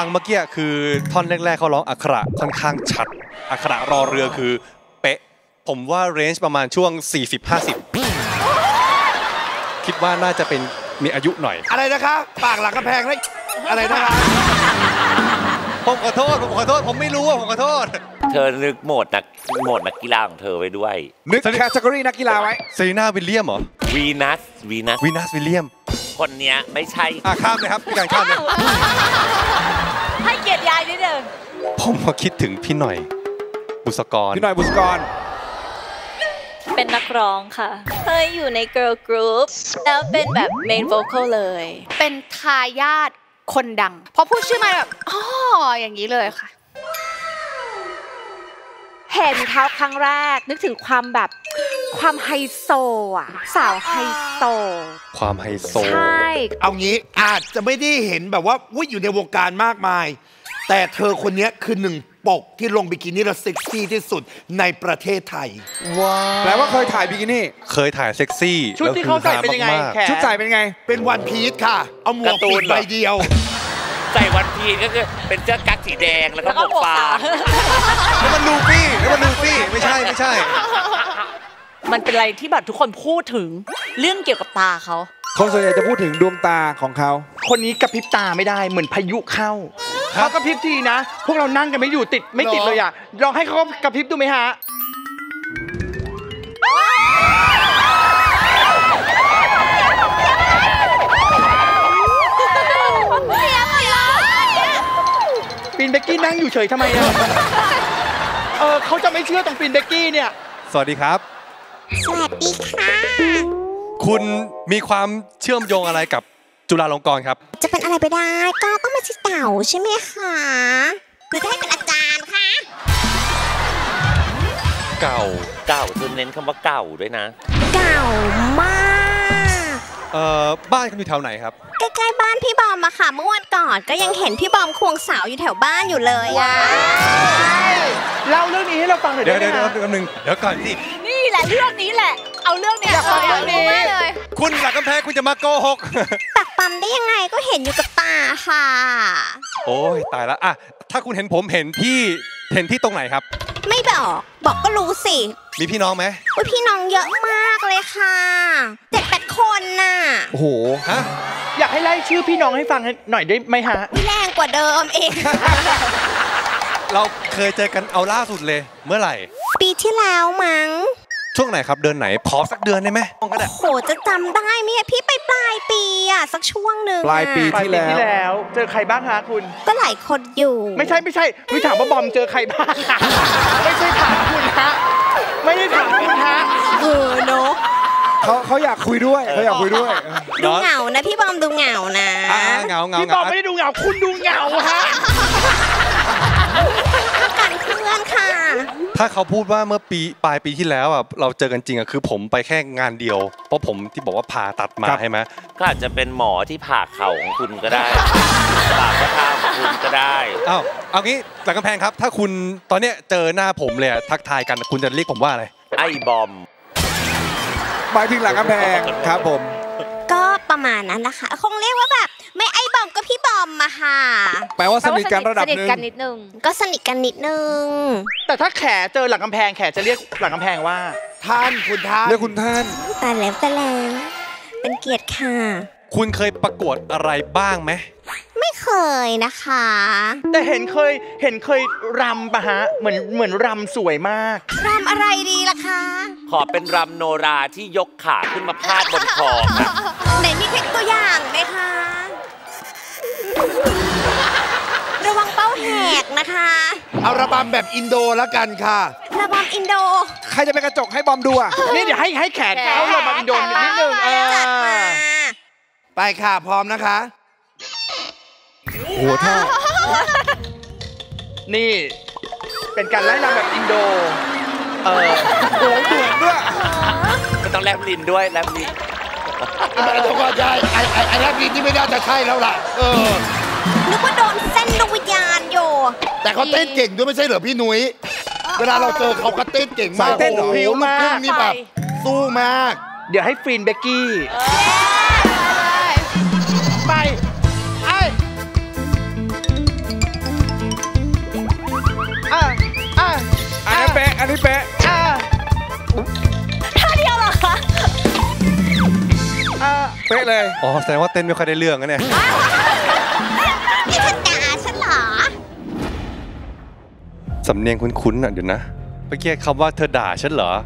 ฟังเมื่อกี้คือท่อนแรกๆเขาร้องอักขระค่อนข้างชัดอักขระรอเรือคือเป๊ะผมว่าเรนจ์ประมาณช่วง สี่สิบห้าสิบ คิดว่าน่าจะเป็นมีอายุหน่อยอะไรนะคะปากหลังกระแพงแล้วอะไรนะคะผมขอโทษผมขอโทษผมไม่รู้ผมขอโทษเธอนึกโหมดนักโหมดนักกีฬาของเธอไว้ด้วยนึกแคตตากรีนักกีฬาไว้เซรีนาวิลเลียมเหรอวีนัสวีนัสวีนัสวิลเลียมคนเนี้ยไม่ใช่อ่ะข้ามเลยครับพี่การข้ามเลยให้เกียรติยายนิดนึงผมมาคิดถึงพี่หน่อยบุษกรพี่หน่อยบุษกรเป็นนักร้องค่ะเคยอยู่ใน girl group แล้วเป็นแบบ main vocal เลยเป็นทายาทคนดังพอพูดชื่อมาแบบอ๋ออย่างนี้เลยค่ะเห็นเขาครั้งแรกนึกถึงความแบบความไฮโซอ่ะสาวไฮโซความไฮโซใช่เอางี้อาจจะไม่ได้เห็นแบบว่าวุ้ยอยู่ในวงการมากมายแต่เธอคนนี้คือหนึ่งปกที่ลงบิกินี่แล้วเซ็กซี่ที่สุดในประเทศไทยว้าวแปลว่าเคยถ่ายบิกินี่เคยถ่ายเซ็กซี่ชุดที่เขาใส่เป็นยังไงชุดใส่เป็นไงเป็นวันพีชค่ะเอาหมวกปิดใบเดียวใส่วันพีชก็คือเป็นเสื้อกั๊กสีแดงแล้วก็หมวกฟางแล้วมันลูฟี่แล้วมันลูฟี่ไม่ใช่ไม่ใช่มันเป็นอะไรที่แบบทุกคนพูดถึงเรื่องเกี่ยวกับตาเขาคนส่วนใหญ่จะพูดถึงดวงตาของเขาคนนี้กระพริบตาไม่ได้เหมือนพายุเข้าเขากระพริบทีนะพวกเรานั่งกันไม่อยู่ติดไม่ติดเลยอ่ะลองให้เขากระพริบดูไหมฮะปินเบกกี้นั่งอยู่เฉยทำไมอ่ะเออเขาจะไม่เชื่อตรงปินเบกกี้เนี่ยสวัสดีครับสวัสดีค่ะคุณมีความเชื่อมโยงอะไรกับจุฬาลงกรณ์ครับจะเป็นอะไรไปได้ก็ต้องมาสิเก่าใช่ไหมคะหรือจะให้เป็นอาจารย์คะเก่าเก่าคือเน้นคำว่าเก่าด้วยนะเก่ามากเอ่อบ้านคุณอยู่แถวไหนครับใกล้ๆบ้านพี่บอมอะค่ะเมื่อวันก่อนก็ยังเห็นพี่บอมควงสาวอยู่แถวบ้านอยู่เลยอะเล่าเรื่องนี้ให้เราฟังหน่อยได้ไหมเดี๋ยวเดี๋ยวเดี๋ยวนึงเดี๋ยวก่อนสินี่แหละเรื่องนี้แหละเอาเรื่องนี้ฟังเรื่องนี้เลยคุณหลักกำแพงคุณจะมาโกหกตักปั๊มได้ยังไงก็เห็นอยู่กับตาค่ะโอ้ยตายแล้วอะถ้าคุณเห็นผมเห็นที่เห็นที่ตรงไหนครับไม่บอกบอกก็รู้สิมีพี่น้องไหมพี่น้องเยอะมากเลยค่ะเจ็ดแปดคนน่ะโอ้โหฮะอยากให้ไล่ชื่อพี่น้องให้ฟังหน่อยได้ไหมฮะแรงกว่าเดิมเองเราเคยเจอกันเอาล่าสุดเลยเมื่อไหร่ปีที่แล้วมั้งช่วงไหนครับเดือนไหนขอสักเดือนได้ไหมก็ได้โหจะจำได้ไหมพี่ไปปลายปีอะสักช่วงหนึ่งปลายปีที่แล้วเจอใครบ้างฮะคุณก็หลายคนอยู่ไม่ใช่ไม่ใช่พี่ถามว่าบอมเจอใครบ้างไม่ใช่ถามคุณฮะไม่ได้ถามคุณฮะเออเนาะเขาเขาอยากคุยด้วยเขาอยากคุยด้วยดูเหงานะพี่บอมดูเหงานะเหงาเหงาพี่บอมไม่ได้ดูเหงาคุณดูเหงาฮะกันเพื่อนค่ะถ้าเขาพูดว่าเมื่อปีปลายปีที่แล้วอ่ะเราเจอกันจริงอ่ะคือผมไปแค่งานเดียวเพราะผมที่บอกว่าผ่าตัดมาใช่ไหมก็อาจจะเป็นหมอที่ผ่าเข่าของคุณก็ได้ผ่าข้อเท้าของคุณก็ได้อ้าวเอางี้หลังกำแพงครับถ้าคุณตอนเนี้ยเจอหน้าผมเลยทักทายกันคุณจะเรียกผมว่าอะไรไอ้บอมหมายถึงหลังกำแพงครับผมก็ประมาณนั้นนะคะคงเรียกว่าแบบไม่ไอ้บอมก็พี่บอมมาค่ะแปลว่าสนิทกันระดับนึงสนิทกันนิดนึงก็สนิทกันนิดนึงแต่ถ้าแขเจอหลังกำแพงแขจะเรียกหลังกำแพงว่าท่านคุณท่านเรียกคุณท่านแต่แล้วแต่แล้วเป็นเกียรติค่ะคุณเคยประกวดอะไรบ้างไหมไม่เคยนะคะแต่เห็นเคยเห็นเคยรำปะฮะเหมือนเหมือนรำสวยมากรำอะไรดีล่ะคะขอเป็นรำโนราที่ยกขาขึ้นมาพาดบนคอไหนมีเทคตัวอย่างไหมคะระวังเป้าแหกนะคะเอาระบำแบบอินโดแล้วกันค่ะระบำอินโดใครจะเป็นกระจกให้บอมดูอ่ะนี่เดี๋ยวให้ให้แขนเขาระบำอินโดนิดนึงเออไปค่ะพร้อมนะคะโอ้โหท่านี่เป็นการไล่รำแบบอินโดเออโอ้โหดุด้วยมันต้องแลบลิ้นด้วยแลบลิ้นต้องว่าได้ไอ้ไอ้แลบลิ้นที่ไม่ได้จะใช่แล้วล่ะเออนึกว่าโดนเส้นดวงวิญญาณอยู่แต่เขาเต้นเก่งด้วยไม่ใช่เหรอพี่นุ้ยเวลาเราเจอเขาก็เต้นเก่งมากเต้นผิวมากนี่แบบสู้มากเดี๋ยวให้ฟรีนเบกกี้ไปไอ้เป๊ะท่าเดียวเหรอคะเป๊ะเลยอ๋อแสดงว่าเต้นไม่ค่อยได้เรื่องนะเนี่ยนี่เธอด่าฉันเหรอสำเนียงคุ้นๆอ่ะเดี๋ยวนะเมื่อกี้คำว่าเธอด่าฉันเหรอ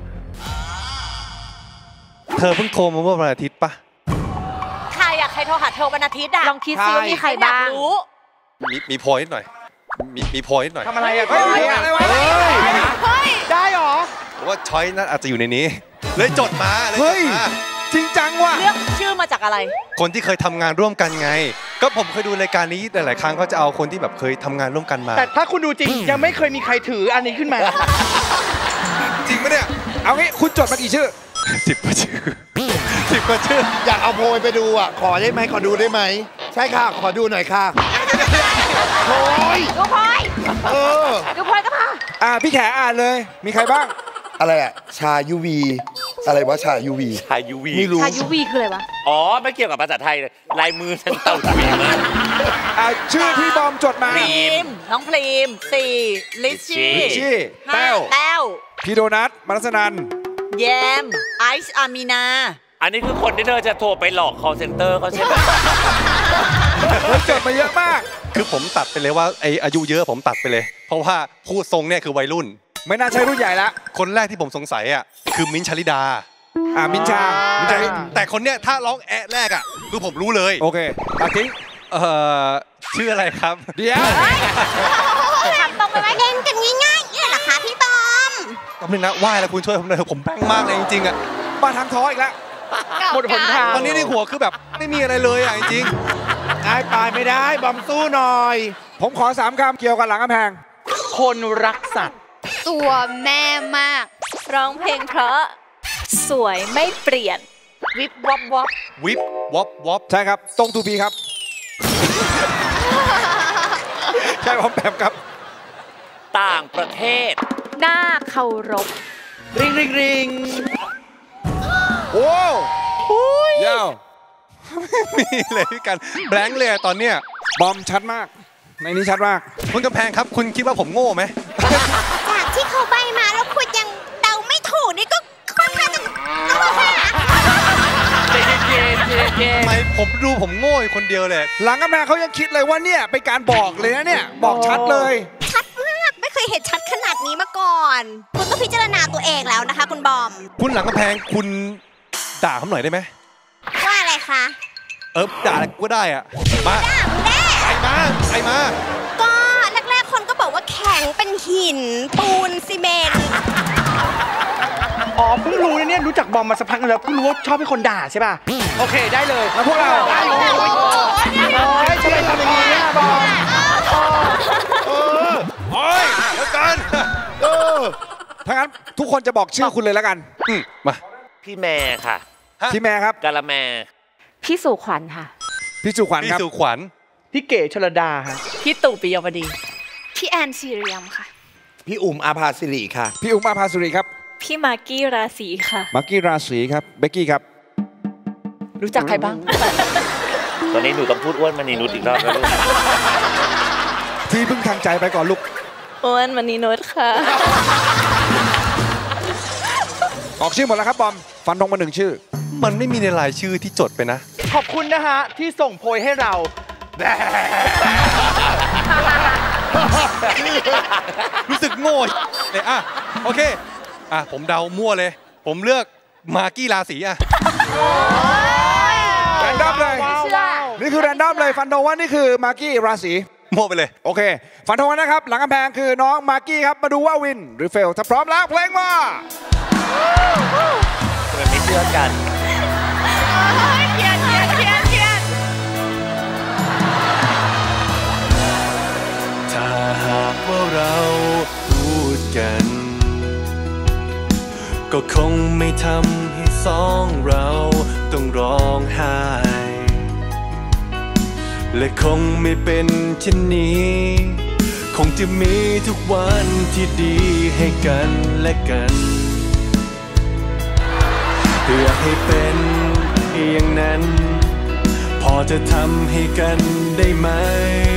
เธอเพิ่งโทรมาเมื่อวันอาทิตย์ปะใครอะใครโทรหาเธอวันอาทิตย์อะลองคิดซิว่ามีใครบ้างรู้มีมีพอยนิดหน่อยมีมีพอยนิดหน่อยทำอะไรอะเฮ้ยอะไรวะเฮ้ยได้หรอเพราะว่าช้อยนั้นอาจจะอยู่ในนี้ เลยจดมาเลยจเฮ้ดยมาจริงจังว่ะเลือกชื่อมาจากอะไรคนที่เคยทำงานร่วมกันไง ก็ผมเคยดูรายการนี้หลายๆครั้งก็จะเอาคนที่แบบเคยทำงานร่วมกันมาแต่ถ้าคุณดูจริงยังไม่เคยมีใครถืออันนี้ขึ้นมาจริงปะเนี่ยเอางี้คุณจดมากี่ชื่อสิบกว่าชื่อสิบกว่าชื่ออยากเอาโพยไปดูอ่ะ ขอได้ไหมขอดูได้ไหม ใช่ค่ะ ขอดูหน่อยค่ะโพยดูพลอยเออดูพลอยก็พาอ่าพี่แขอ่านเลย มีใครบ้างอะไรอ่ะ ชายูวี อะไรวะชายูวีชายูวีไม่รู้ชายูวีคืออะไรวะอ๋อ ไม่เกี่ยวกับภาษาไทยเลยลายมือฉันเต่าทวีมากอ่าชื่อที่บอมจดมาพรีม น้องพรีมสี่ลิชชี่ลิชชี่ห้าแต้วแต้วพี่โดนัทมนัสนันแยม ไอซ์อามีนาอันนี้คือคนที่เธอจะโทรไปหลอก call center เขาใช่ไหมเฮ้ยจดมาเยอะมากคือผมตัดไปเลยว่าไออายุเยอะผมตัดไปเลย เพราะว่าพูดทรงเนี่ยคือวัยรุ่นไม่น่าใช่รุ่นใหญ่ละคนแรกที่ผมสงสัยอ่ะคือมิ้นท์ชลิดาอ่ามินชามินแต่ชาแต่คนเนี้ยถ้าร้องแอะแรกอ่ะคือผมรู้เลยโอเคตัดทิ้งเอ่อชื่ออะไรครับเดี๋ยวทำตรงไปไว้เล่นกันง่ายๆเนี่ยเหรอคะพี่บอมแป๊บนึงนะไหว้แล้วคุณช่วยผมหน่อยเถอะผมแป้งมากเลยจริงๆอ่ะมาทางท้ออีกแล้วหมดหนทางตอนนี้ในหัวคือแบบไม่มีอะไรเลยอ่ะจริงไอ้ปลายไม่ได้ บอมสู้หน่อยผมขอสามคำเกี่ยวกับหลังกำแพงคนรักสัตว์ตัวแม่มากร้องเพลงเพราะสวยไม่เปลี่ยนวิบวับวับวิบวอบวอบใช่ครับตรงทูพีครับ ใช่ผมแปมครับต่างประเทศหน้าเคารพริงริงริงโอ้ยาวมีเลยพี่กันแบงค์เลยอะตอนเนี้ยบอมชัดมาก ในนี้ชัดมากคุณกำแพงครับคุณคิดว่าผมโง่ไหมจากที่เขาใบมาแล้วคุณยังเดาไม่ถูกนี่ก็ค่อนข้างจะต้องบอกว่าใจเย็นๆใจเย็นทำไมผมดูผมโง่อยู่คนเดียวเลยหลังกำแพงเขายังคิดเลยว่าเนี่ยเป็นการบอกเลยนะเนี่ย บอกชัดเลยชัดมากไม่เคยเห็นชัดขนาดนี้มาก่อน คุณต้องพิจารณาตัวเองแล้วนะคะ คุณบอมคุณหลังกำแพงคุณด่าเขาหน่อยได้ไหมว่าอะไรคะเออด่าอะไรก็ได้อ่ะมาใครมาใครมาก็แรกๆคนก็บอกว่าแข็งเป็นหิน ปูนซีเมนต์อ๋อเพิ่งรู้นะเนี่ยรู้จักบอมมาสักพักแล้วเพิ่งรู้ว่าชอบให้คนด่าใช่ป่ะ โอเคได้เลยแล้วพวกเราได้เลยโอ้ยทำไมทำอย่างนี้อะบอมเออโอ้ยแล้วกันเออถ้างั้นทุกคนจะบอกชื่อคุณเลยแล้วกันอืมมาๆพี่แม่ค่ะพี่แม่ครับกาละแมพี่สุขวัญค่ะพี่สุขวัญพี่ครับสุขวัญพี่เก๋ชลดาฮะพี่ตู่ปิยวดีพี่แอนซีเรียมค่ะพี่อุ่มอาภาสิริค่ะพี่อุ้มอาภาสุริครับพี่มากกี้ราศีค่ะมาร์กี้ราศีครับเบกกี้ครับรู้จักใครบ้างตอนนี้หนูต้องพูดอ้วนมณีนุชอีกรอบแล้วลูกที่เพิ่งทางใจไปก่อนลูกอ้วนมณีนุชค่ะออกชื่อหมดแล้วครับบอมฟันธงมาหนึ่งชื่อมันไม่มีในรายชื่อที่จดไปนะขอบคุณนะฮะที่ส่งโพยให้เรารู้สึกโง่เลยอ่ะโอเคอ่ะผมเดามั่วเลย ผมเลือกมากกี้ราศีอ่ะแรนดอมเลย นี่คือแรนดอมเลยฟันธงว่านี่คือมาร์กี้ราศีมั่วไปเลยโอเค ฟันธงนะครับ หลังกำแพงคือน้องมาร์กี้ครับ มาดูว่าวินหรือเฟล ถ้าพร้อมแล้วเพลงมาทำไมไม่เชื่อกันเขียนเขียนเขียนเขียนถ้าหากว่าเราพูดกัน ก็คงไม่ทำให้สองเราต้องร้องไห้ และคงไม่เป็นเช่นนี้ คงจะมีทุกวันที่ดีให้กันและกันอยากให้เป็นอย่างนั้น พอจะทำให้กันได้ไหม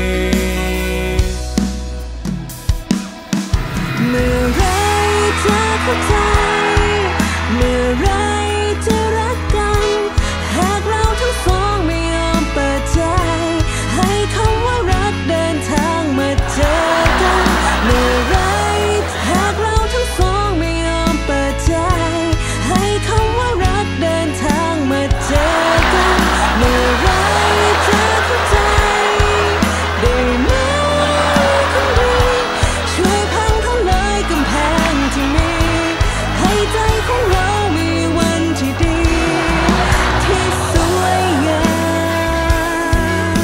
เมื่อไรจะเข้าใจเมื่อไรจะรักกันหากเราทั้งสองไม่ยอมเปิดใจให้คำว่ารักเดินทางมาเจอกันเมื่อไรหากเราทั้งสองไม่ยอมเปิดใจให้คำว่ารักเดินทางมาเจอกันเมื่อไรจะเข้าใจได้ไหมคนดีช่วยพังทลายกำแพงที่มีให้ใจของเรามีวันที่ดีที่สวยงาม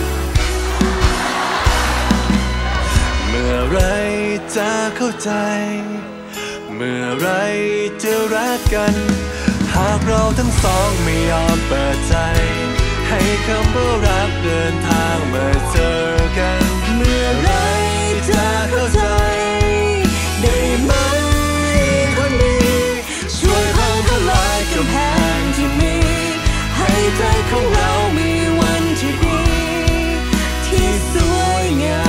เมื่อไรจะเข้าใจเมื่อไรจะรักกันหากเราทั้งสองไม่ยอมเปิดใจให้คำว่ารักเดินทางมาเจอกันเมื่อไรจะเข้าใจได้ไหมคนดีช่วยพังทลายกำแพงที่มีให้ใจของเรามีวันที่ดีที่สวยงาม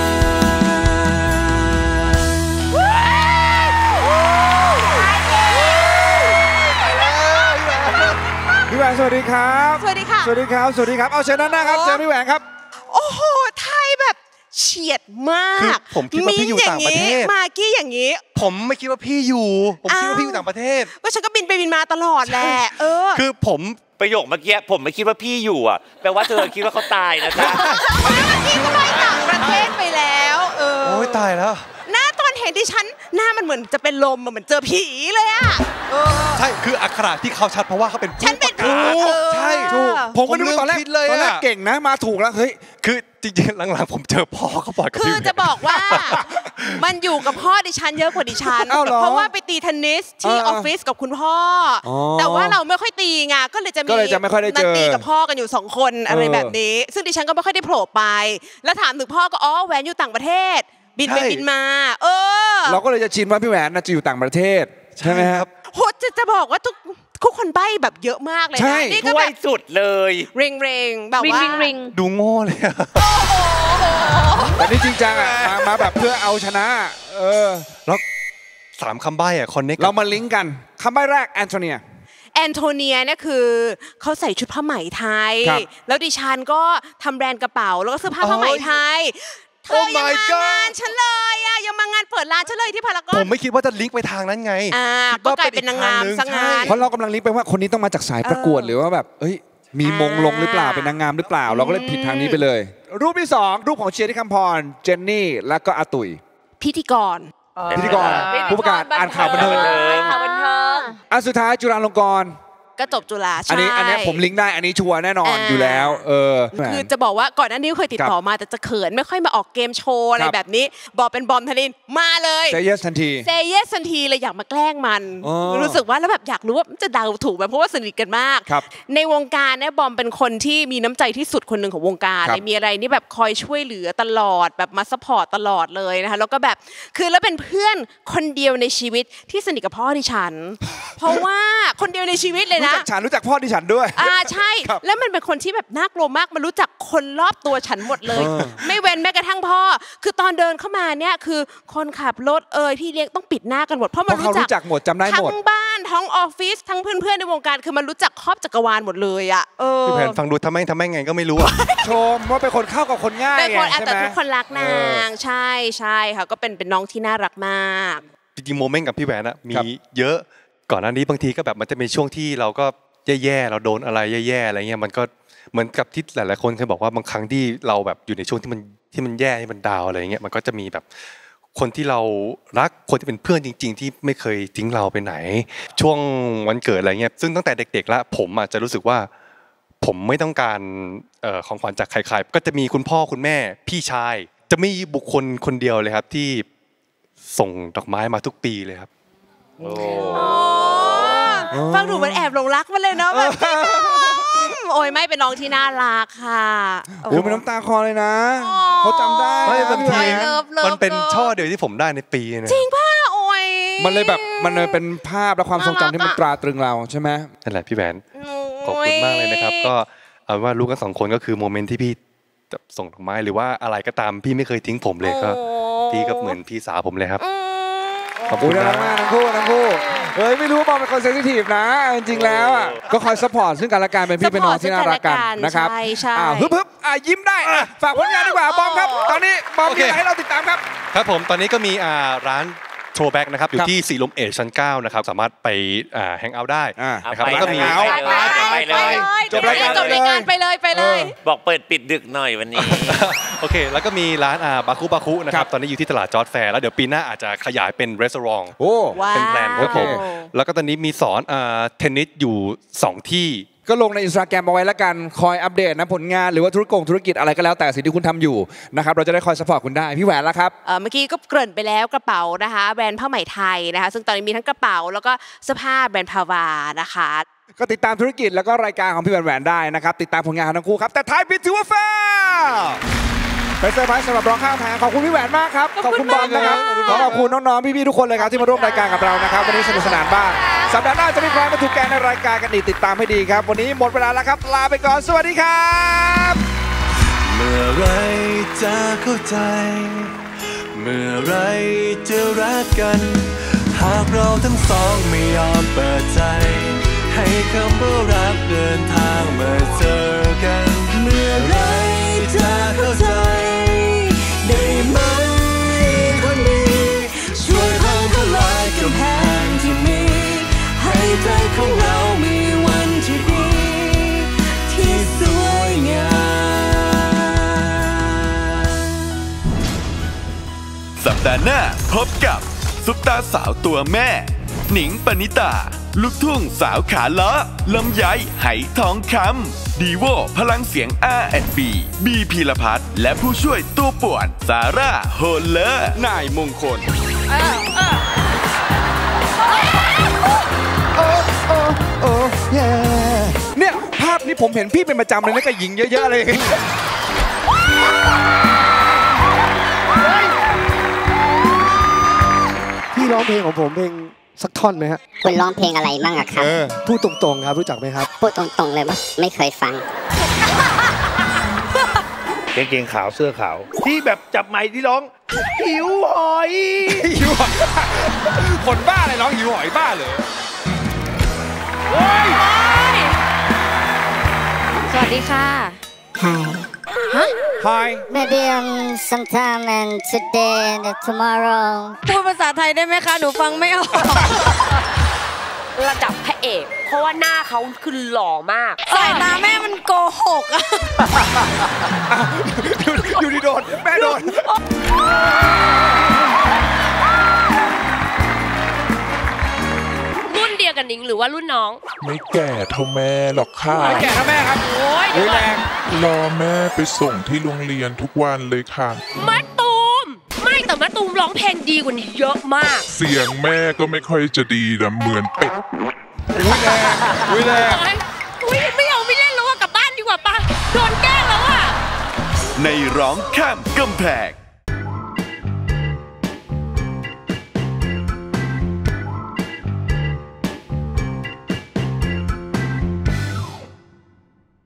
พี่แหวนสวัสดีครับสวัสดีค่ะสวัสดีครับ สวัสดีครับ เอาเชิญด้านหน้าครับเจอพี่แหวนครับโอ้โห ไทยแบบเฉียดมากผมคิดว่าพี่อยู่ต่างประเทศมากกี้อย่างนี้ผมไม่คิดว่าพี่อยู่ ผมคิดว่าพี่อยู่ต่างประเทศก็ฉันก็บินไปบินมาตลอดแหละ เออคือผมประโยคเมื่อกี้ผมไม่คิดว่าพี่อยู่อ่ะแปลว่าเธอคิดว่าเขาตายนะจ๊ะพี่ก็ไปต่างประเทศไปแล้ว เออโอ้ยตายแล้วหน้าตอนเห็นดิฉันหน้ามันเหมือนจะเป็นลมเหมือนเจอผีเลยอะเออใช่ คืออักขระที่เขาชัดเพราะว่าเขาเป็นผู้ประกาศ ใช่ถูกผมก็นึกว่าตอนแรกคิดเลยตอนแรกอะเก่งนะ มาถูกแล้ว เฮ้ยคือจริงๆ หลังๆ ผมเจอพ่อเขาบ่อยกับคืพี่อจะบอกว่า มันอยู่กับพ่อดิฉันเยอะกว่าดิฉันอ้าวเหรอเพราะว่าไปตีเทนนิสที่เออออฟฟิศกับคุณพ่อออแต่ว่าเราไม่ค่อยตีไงก็เลยจะมีก็เลยจะไม่ค่อยได้เจอนัดตีกับพ่อกันอยู่สองคนอะไรเออแบบนี้ ซึ่งดิฉันก็ไม่ค่อยได้โผล่ไป แล้วถามถึงพ่อก็อ๋อแหวนอยู่ต่างประเทศ บินไปใช่บินมา เออเราก็เลยจะชินว่าพี่แหวนน่าจะอยู่ต่างประเทศ ใช่ไหมครับโหจะจะบอกว่าทุกทุกคนใบ้แบบเยอะมากเลยใช่นะนี่ก็ช่วแบยบสุดเลยเริงเริงๆแบบว่าดูโง่เลยอะแต่นี่จริงจังอ่ะมามาแบบเพื่อเอาชนะ เออแล้วสามคำใบ้อะคอนเน็กเรามาลิงก์กันคำใบ้แรกแอนโทเนียแอนโทเนียเนี่ยคือเขาใส่ชุดผ้าไหมไทยครับแล้วดิฉันก็ทำแบรนด์กระเป๋าแล้วก็เสื้อผ้าผ้าไหมไทยเธอยัง Oh my มางานฉันเลยอ่ะยังมางานเปิดร้านฉันเลยที่พารากอผนมไม่คิดว่าจะลิงก์ไปทางนั้นไงอ่าคิดก็ว่กลายเป็นนางงามอีกสัทงงานเพราะเรากำลังลิงก์ไปว่าคนนี้ต้องมาจากสายประกวดหรือว่าแบบเอ้ยมีมงลงหรือเปล่าเป็นนางงามหรือเปล่า เราก็เลยผิดทางนี้ไปเลย รูปที่สองรูปของเชียร์ที่คำพรเจนนี่แล้วก็อาตุยพิธีกรพิธีกรผู้ประกาศอ่านข่าวบันเทิงข่าวบันเทิงอันสุดท้ายจุฬาลงกรณ์ก็จบจุฬาอัใช่นนี้อันนี้ผมลิงก์ได้อันนี้ชัวร์แน่นอนอ่าอยู่แล้ว เออคือจะบอกว่าก่อนหน้านี้เคยติดต่อมาแต่จะเขินไม่ค่อยมาออกเกมโชว์อะไรครับแบบนี้ บอกเป็นบอมธนินมาเลยเซเยสทันทีเซเยสทันทีเลยอยากมาแกล้งมันอ๋อรู้สึกว่าแล้วแบบอยากรู้ว่าจะเดาถูกไหมเพราะว่าสนิทกันมากครับในวงการเนี่ยบอมเป็นคนที่มีน้ำใจที่สุดคนหนึ่งของวงการครับเลยมีอะไรนี่แบบคอยช่วยเหลือตลอดแบบมาซัพพอร์ตตลอดเลยนะคะแล้วก็แบบคือแล้วเป็นเพื่อนคนเดียวในชีวิตที่สนิทกับพ่อดิฉัน เพราะว่าคนเดียวในชีวิตเลยรู้นะจักฉันรู้จักพ่อดิฉันด้วยอ่าใช่ครับแล้วมันเป็นคนที่แบบน่ากลัวมากมันรู้จักคนรอบตัวฉันหมดเลยเออไม่เว้นแม้กระทั่งพ่อ คือตอนเดินเข้ามาเนี่ยคือคนขับรถเอ่ยพี่เลี้ยงต้องปิดหน้ากันหมดเพราะเพมันราะเขารู้รู้จักหมดจำได้ทั้หมดงบ้านทั้งออฟฟิศทั้งเพื่อนๆในวงการคือมันรู้จักครอบจักรวาลหมดเลยอ่ะเออพี่แผนฟังดูทำไมทำไมไงก็ไม่รู้อะชมว่าเป็นคนเข้ากับคนง่ายเป็นคนไงอ่ะใช่แต่ไหมทุกคนรักนางใช่ใช่ค่ะก็เป็นเป็นน้องที่น่ารักมากจริงๆโมเมนต์กับพี่แหวนอะมีครับเยอะก่อนหน้านี้บางทีก็แบบมันจะมีช่วงที่เราก็แย่ๆเราโดนอะไรแย่ๆอะไรเงี้ยมันก็เหมือนกับที่หลายๆคนเคยบอกว่าบางครั้งที่เราแบบอยู่ในช่วงที่มันที่มันแย่ที่มันดาวอะไรเงี้ยมันก็จะมีแบบคนที่เรารักคนที่เป็นเพื่อนจริง ๆ ที่ไม่เคยทิ้งเราไปไหน ช่วงวันเกิดอะไรเงี้ยซึ่งตั้งแต่เด็กๆแล้วผมอาจจะรู้สึกว่าผมไม่ต้องการเอ่อของขวัญจากใครๆก็จะมีคุณพ่อคุณแม่พี่ชายจะมีบุคคลคนเดียวเลยครับที่ส่งดอกไม้มาทุกปีเลยครับฟังดูเหมันแอบหลงรักมาเลยเนาะแบบโอ้ยไม่เป็นน้องที่น่ารักค่ะโอ้ยเป็นน้ำตาคลอเลยนะเขาจำได้ไม่บางทีเลิฟเลิฟมันเป็นเลิฟช่อเดียวที่ผมได้ในปีนะจริงป่ะโอ้ยมันเลยแบบมันเลยเป็นภาพและความทรงจำที่มันตราตรึงเราใช่ไหมนั่นแหละพี่แหวนขอบคุณมากเลยนะครับ ก็เอาว่ารู้กันสองคนก็คือโมเมนต์ที่พี่ส่งดอกไม้หรือว่าอะไรก็ตามพี่ไม่เคยทิ้งผมเลยก็พี่ก็เหมือนพี่สาวผมเลยครับโอ้ขอบคุณมากทั้งคู่ทั้งคู่เฮ้ยไม่รู้ว่าบอมเป็นคนเซนซิทีฟนะจริงๆแล้วอ่ะก็คอยซัพพอร์ตซึ่งกันและกันเป็นพี่เป็นน้องที่น่ารักกันนะครับใช่ใช่อ้าวฮึบฮึบอ่ะยิ้มได้อ่ะฝากผลงานดีกว่าบอมครับตอนนี้บอมมีอะไรให้เราติดตามครับครับผมตอนนี้ก็มีอ่าร้านโชว์แบ็กนะครับอยู่ที่สีลมเอชชั้นเก้านะครับสามารถไปอ่าแฮงเอาท์ได้นะครับแล้วก็มีไปเลยจบรายการจบรายการไปเลยไปเลยบอกเปิดปิดดึกหน่อยวันนี้โอเคแล้วก็มีร้านอ่าบาคุบาคุนะครับตอนนี้อยู่ที่ตลาดจอร์จแฟร์แล้วเดี๋ยวปีหน้าอาจจะขยายเป็นรีสอร์ทโอ้เป็นแพลนครับผมแล้วก็ตอนนี้มีสอนอ่าเทนนิสอยู่สองที่ก็ลงในอินสตาแกรมเอาไว้แล้วกันคอยอัปเดตนะผลงานหรือว่าธุรกงธุรกิจอะไรก็แล้วแต่สิ่งที่คุณทำอยู่นะครับเราจะได้คอยสปอร์ตคุณได้พี่แหวนแล้วครับเมื่อกี้ก็เกริ่นไปแล้วกระเป๋านะคะแบรนด์ผ้าไหมไทยนะคะซึ่งตอนนี้มีทั้งกระเป๋าแล้วก็เสื้อผ้าแบรนด์พาวานะคะก็ติดตามธุรกิจแล้วก็รายการของพี่แหวนแหวนได้นะครับติดตามผลงานของทั้งคู่ครับแต่ท้ายปิดถือว่าแฟร์ไปเซอร์ไพรส์สำหรับร้องข้ามแพงขอบคุณพี่แหวนมากครับขอบคุณบอมนะครับขอขอบคุณน้องๆพี่ๆทุกคนเลยครับที่มาร่วมรายการกับเรานะครับวันนี้สนุกสนานมากสัปดาห์หน้าจะมีใครมาถูกแกงในรายการกันอีกติดตามให้ดีครับวันนี้หมดเวลาแล้วครับลาไปก่อนสวัสดีครับเมื่อไรจะเข้าใจเมื่อไรจะรักกันหากเราทั้งสองไม่ยอมเปิดใจให้คำว่ารักเดินทางมาเจอกันเมื่อไรจะเข้าใจได้ไหมคนดีช่วยพังทลายกำแพงที่มีให้ใจของเรามีวันที่ดีที่สวยงามสัปดาห์หน้าพบกับซุปตาสาวตัวแม่หนิงปณิตาลูกทุ่งสาวขาเลาะลำไยไหทองคำดีโวพลังเสียง อาร์ แอนด์ บี บีพีรพัฒน์และผู้ช่วยตัวป่วนซาร่าโฮลเลอร์นายมงคลเนี่ยภาพนี้ผมเห็นพี่เป็นประจำเลยนะกับหญิงเยอะๆเลยพี่ร้องเพลงของผมเพลงสักท่อนไหมฮะคุณร้องเพลงอะไรมั่งอะครับพูดตรงๆครับรู้จักไหมครับพูดตรงๆเลยว่าไม่เคยฟังกางเกงขาวเสื้อขาวที่แบบจับไมค์ที่ร้องหิวหอยหิวหอยคนบ้าอะไรร้องหิวหอยบ้าเลยสวัสดีค่ะ Hi Hi Maybe um sometime and today and tomorrow พูดภาษาไทยได้ไหมคะหนูฟังไม่ออกระดับพระเอกเพราะว่าหน้าเขาคือหล่อมากสายตาแม่มันโกหกอะอยู่ดีโดนแม่โดนรุ่นเดียวกันนิงหรือว่ารุ่นน้องไม่แก่เท่าแม่หรอกค่ะไม่แก่เท่าแม่ครับโอ้ยแรงรอแม่ไปส่งที่โรงเรียนทุกวันเลยค่ะมะตูมไม่แต่มะตูมร้องเพลงดีกว่านี้เยอะมากเสียงแม่ก็ไม่ค่อยจะดีนะเหมือนเป็ดอุ้ยแรงอุ้ยแรงอุ้ยไม่เอาไม่เล่นแล้วอะกลับบ้านดีกว่าป่ะโดนแกล้งแล้วอะในร้องข้ามกำแพง